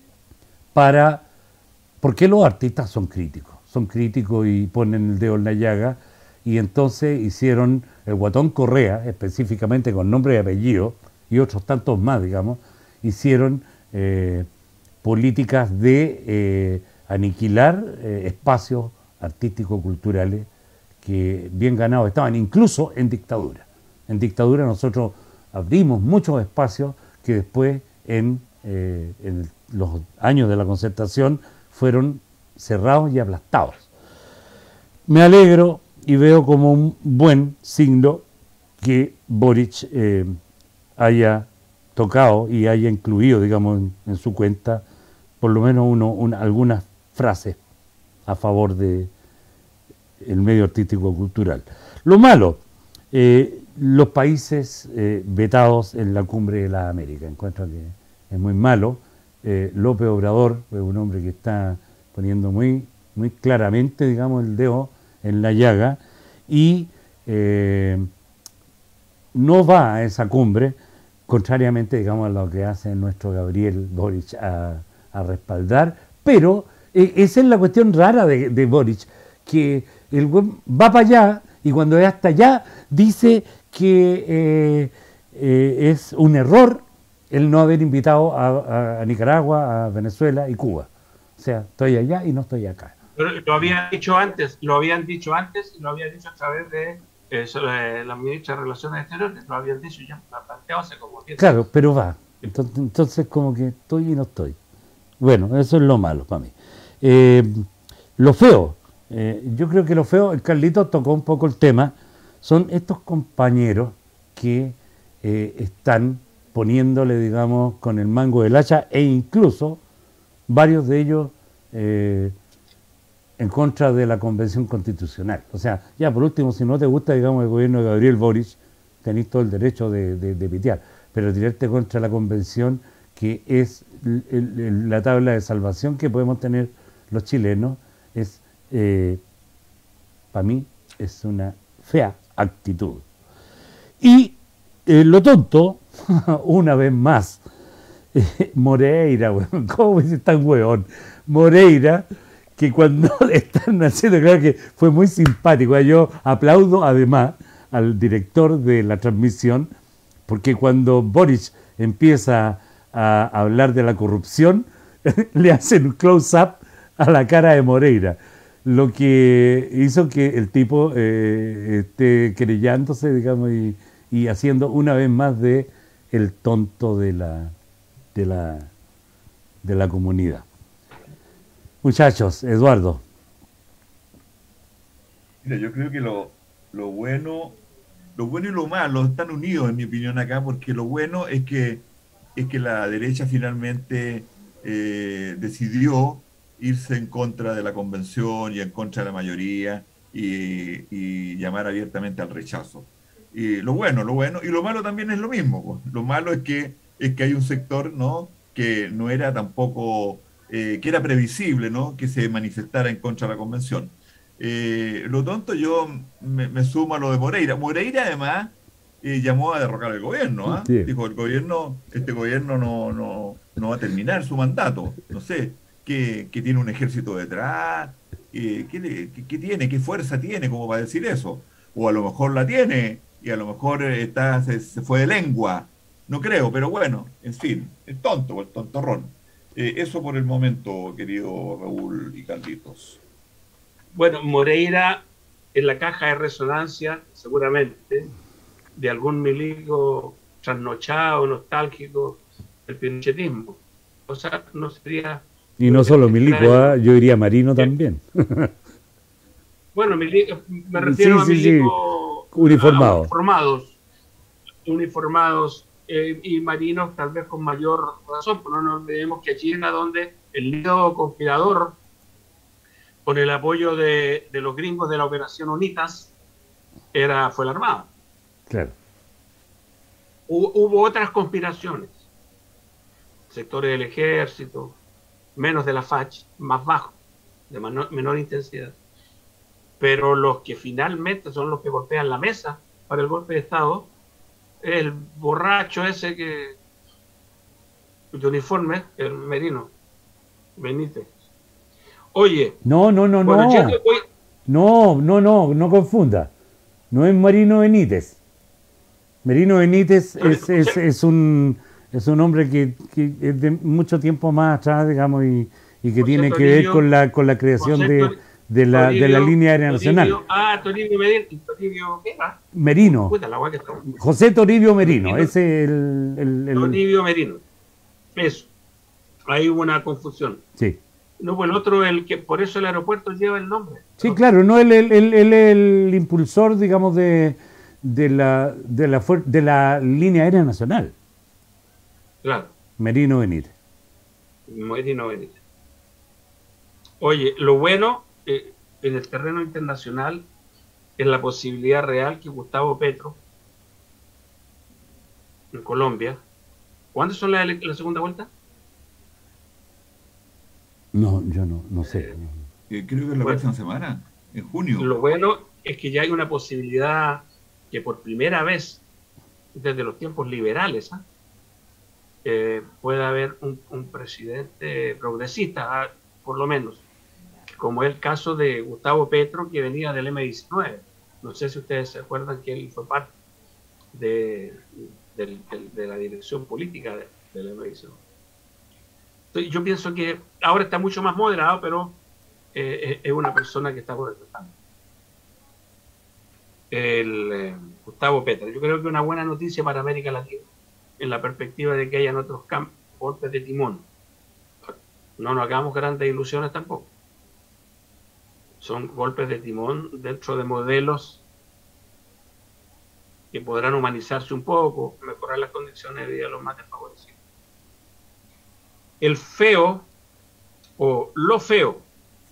porque los artistas son críticos y ponen el dedo en la llaga, y entonces hicieron el Guatón Correa, específicamente con nombre y apellido, y otros tantos más, digamos, hicieron políticas de aniquilar espacios artísticos, culturales, que bien ganados estaban, incluso en dictadura. En dictadura nosotros abrimos muchos espacios que después, en los años de la Concertación, fueron cerrados y aplastados. Me alegro y veo como un buen signo que Boric haya tocado y haya incluido, digamos, en su cuenta, por lo menos algunas frases a favor de el medio artístico cultural. Lo malo, los países vetados en la Cumbre de las Américas. Encuentro que es muy malo. López Obrador es un hombre que está poniendo muy claramente, digamos, el dedo en la llaga, y no va a esa cumbre, contrariamente, digamos, a lo que hace nuestro Gabriel Boric a respaldar. Pero esa es la cuestión rara de Boric, que el va para allá y cuando es hasta allá dice que es un error el no haber invitado a Nicaragua, a Venezuela y Cuba. O sea, estoy allá y no estoy acá. Pero lo habían dicho antes y lo habían dicho a través de la ministra de Relaciones Exteriores, lo habían dicho ya, lo han planteado hace como 10 años. Claro, pero va. Entonces como que estoy y no estoy. Bueno, eso es lo malo para mí. Lo feo, yo creo que lo feo, el Carlito tocó un poco el tema, son estos compañeros que están poniéndole, digamos, con el mango del hacha, e incluso varios de ellos en contra de la Convención Constitucional. O sea, ya por último, si no te gusta, digamos, el gobierno de Gabriel Boric, tenés todo el derecho de pitear, pero tirarte contra la Convención, que es la tabla de salvación que podemos tener los chilenos, es, para mí, es una fea actitud. Y lo tonto, una vez más, Moreira, ¿cómo es tan hueón? Moreira, que cuando están haciendo, claro que fue muy simpático. Yo aplaudo además al director de la transmisión, porque cuando Boric empieza a hablar de la corrupción, le hacen un close-up a la cara de Moreira, lo que hizo que el tipo esté querellándose, digamos, y haciendo una vez más de el tonto de la comunidad. Muchachos, Eduardo. Mira, yo creo que lo bueno y lo malo están unidos, en mi opinión, acá, porque lo bueno es que la derecha finalmente decidió irse en contra de la convención y en contra de la mayoría y llamar abiertamente al rechazo. Y lo bueno, y lo malo también es lo mismo, pues. Lo malo es que hay un sector, ¿no?, que no era tampoco, que era previsible, ¿no?, que se manifestara en contra de la convención. Lo tonto, yo me sumo a lo de Moreira. Moreira además llamó a derrocar el gobierno, ¿ah? Sí. Dijo, este gobierno no va a terminar su mandato, no sé, que tiene un ejército detrás, ¿Qué tiene? ¿Qué fuerza tiene como para decir eso? O a lo mejor la tiene y a lo mejor se fue de lengua. No creo, pero bueno, en fin, el tonto, el tontorrón. Eso por el momento, querido Raúl y Carlitos. Bueno, Moreira en la caja de resonancia, seguramente, de algún milico trasnochado, nostálgico del pinochetismo. O sea, no sería... Y no solo milico, yo diría marino también. Bueno, me refiero a milicos uniformados. Uniformados y marinos tal vez con mayor razón, pero no nos olvidemos que Chile era donde el líder conspirador, con el apoyo de los gringos de la Operación UNITAS, fue la Armada. Claro. Hubo otras conspiraciones, sectores del ejército, menos de la FACH, más bajo, de menor intensidad. Pero los que finalmente son los que golpean la mesa para el golpe de Estado, el borracho ese de uniforme, el Merino Benítez. Oye. No confunda. No es Marino Benítez. Merino Benítez es un hombre que es de mucho tiempo más atrás, digamos, y que tiene que ver con la creación de la línea aérea nacional. Toribio Merino. Merino. José Toribio Merino. Ese es el... Toribio Merino. Eso. Hay una confusión. Sí. No, pues el otro, por eso el aeropuerto lleva el nombre. Sí, ¿no? Claro, no él el impulsor, digamos, de la línea aérea nacional. Claro. Merino Benítez. Oye, lo bueno en el terreno internacional es la posibilidad real que Gustavo Petro en Colombia. ¿Cuándo son la segunda vuelta? No, yo no sé. Creo que es la próxima semana, en junio. Lo bueno es que ya hay una posibilidad que por primera vez desde los tiempos liberales pueda haber un presidente progresista, por lo menos, como es el caso de Gustavo Petro, que venía del M-19. No sé si ustedes se acuerdan que él fue parte de la dirección política del M-19. Yo pienso que ahora está mucho más moderado, pero es una persona que está protestando. Gustavo Petro. Yo creo que una buena noticia para América Latina, en la perspectiva de que hayan otros golpes de timón. No nos hagamos grandes ilusiones tampoco. Son golpes de timón dentro de modelos que podrán humanizarse un poco, mejorar las condiciones de vida de los más desfavorecidos. El feo, o lo feo,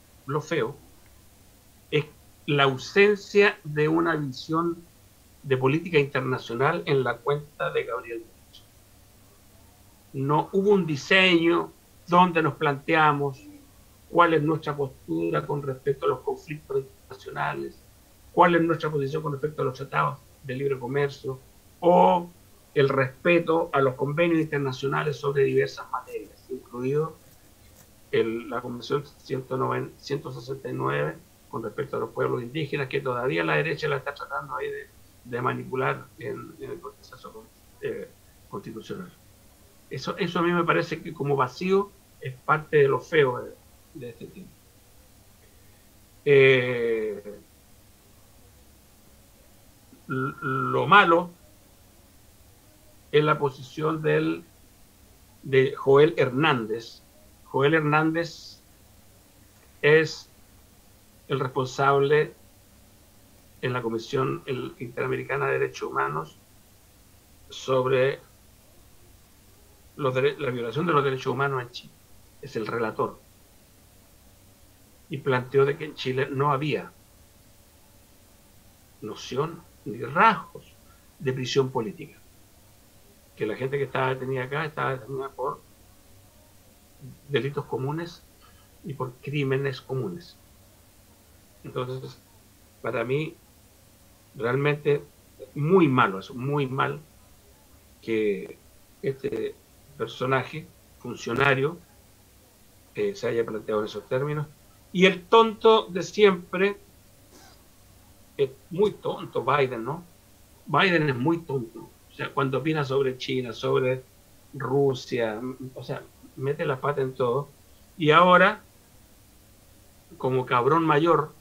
es la ausencia de una visión de política internacional en la cuenta de Gabriel Boric. No hubo un diseño donde nos planteamos cuál es nuestra postura con respecto a los conflictos internacionales, cuál es nuestra posición con respecto a los tratados de libre comercio o el respeto a los convenios internacionales sobre diversas materias, incluido la Convención 169 con respecto a los pueblos indígenas, que todavía la derecha la está tratando ahí de manipular en el proceso constitucional. Eso a mí me parece que como vacío es parte de lo feo de este tiempo. Lo malo es la posición de Joel Hernández. Joel Hernández es el responsable en la Comisión Interamericana de Derechos Humanos sobre la violación de los derechos humanos en Chile. Es el relator. Y planteó de que en Chile no había noción ni rasgos de prisión política. Que la gente que estaba detenida acá estaba detenida por delitos comunes y por crímenes comunes. Entonces, para mí, realmente muy malo eso, muy mal que este personaje, funcionario, se haya planteado en esos términos Y el tonto de siempre, es muy tonto Biden, ¿no? Biden es muy tonto. O sea, cuando opina sobre China, sobre Rusia, o sea, mete la pata en todo. Y ahora, como cabrón mayor,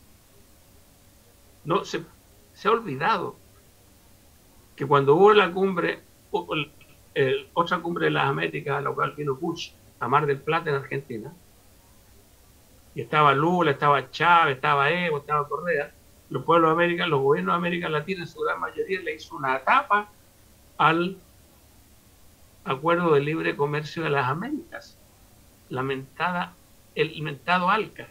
no se ha olvidado que cuando hubo la cumbre, otra cumbre de las Américas, a la cual vino Bush a Mar del Plata en Argentina, y estaba Lula, estaba Chávez, estaba Evo, estaba Correa, los pueblos de América, los gobiernos de América Latina en su gran mayoría le hizo una tapa al Acuerdo de Libre Comercio de las Américas, el mentado ALCA.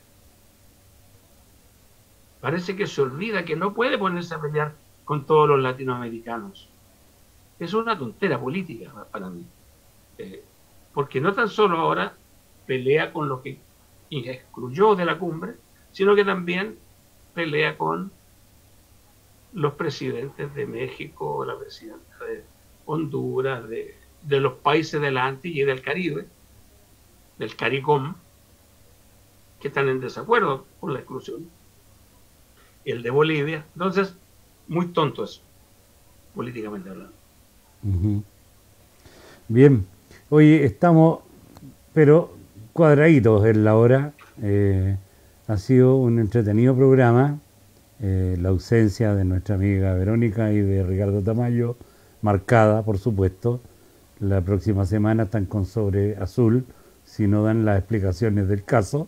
Parece que se olvida que no puede ponerse a pelear con todos los latinoamericanos. Es una tontera política para mí. Porque no tan solo ahora pelea con los que excluyó de la cumbre, sino que también pelea con los presidentes de México, la presidenta de Honduras, de los países de la Antilla y del Caribe, del CARICOM, que están en desacuerdo con la exclusión, el de Bolivia. Entonces, muy tonto eso, políticamente hablando. Bien, oye, estamos, pero cuadraditos en la hora. Ha sido un entretenido programa. La ausencia de nuestra amiga Verónica y de Ricardo Tamayo, marcada, por supuesto. La próxima semana están con Sobre Azul, si no dan las explicaciones del caso.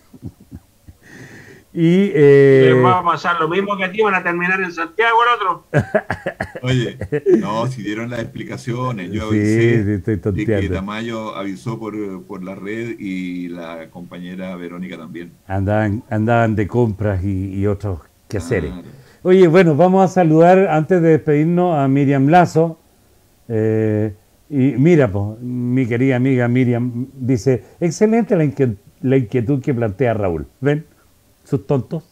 Y va a pasar lo mismo que a ti, van a terminar en Santiago el otro. Oye, no, si dieron las explicaciones, yo avisé sí, de que Tamayo avisó por la red y la compañera Verónica también. Andaban de compras y otros quehaceres. Oye, bueno, vamos a saludar antes de despedirnos a Miriam Lazo. Y mira, pues, mi querida amiga Miriam dice, excelente la inquietud que plantea Raúl. ¿Ven? Sus tontos.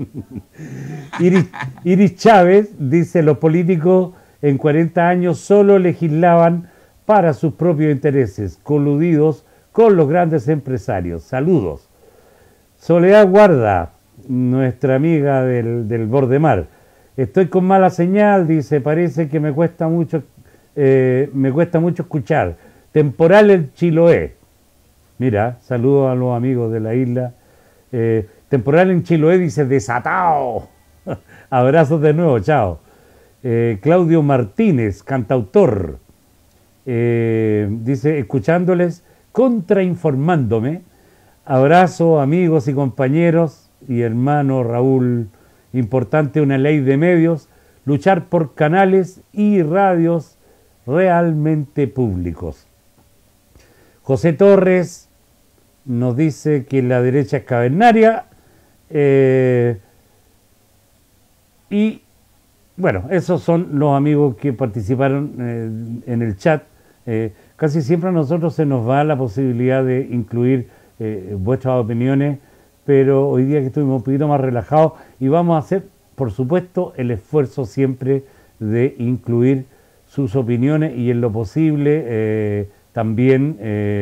Iris Chávez dice, los políticos en 40 años solo legislaban para sus propios intereses, coludidos con los grandes empresarios. Saludos. Soledad Guarda, nuestra amiga del borde mar. Estoy con mala señal, dice, parece que me cuesta mucho escuchar. Temporal en Chiloé. Mira, saludos a los amigos de la isla. Temporal en Chiloé, dice, desatado. Abrazos de nuevo, chao. Claudio Martínez, cantautor, dice, escuchándoles, contrainformándome. Abrazo, amigos y compañeros y hermano Raúl. Importante una ley de medios, luchar por canales y radios realmente públicos. José Torres nos dice que la derecha es cavernaria. Y bueno, esos son los amigos que participaron en el chat. Casi siempre a nosotros se nos va la posibilidad de incluir vuestras opiniones, pero hoy día que estuvimos un poquito más relajados y vamos a hacer, por supuesto, el esfuerzo siempre de incluir sus opiniones y en lo posible también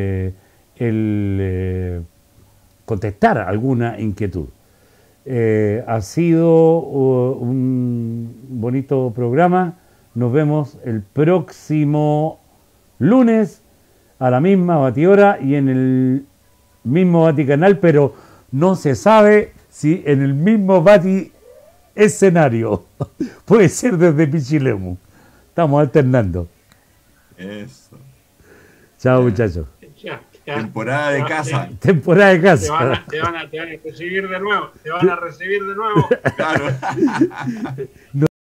contestar alguna inquietud. Ha sido un bonito programa. Nos vemos el próximo lunes a la misma batihora y en el mismo Vaticanal, pero no se sabe si en el mismo Bati escenario. Puede ser desde Pichilemu. Estamos alternando. Eso. Chao, muchachos. Temporada de casa. Temporada de casa. Te van a recibir de nuevo. Te van a recibir de nuevo. Claro.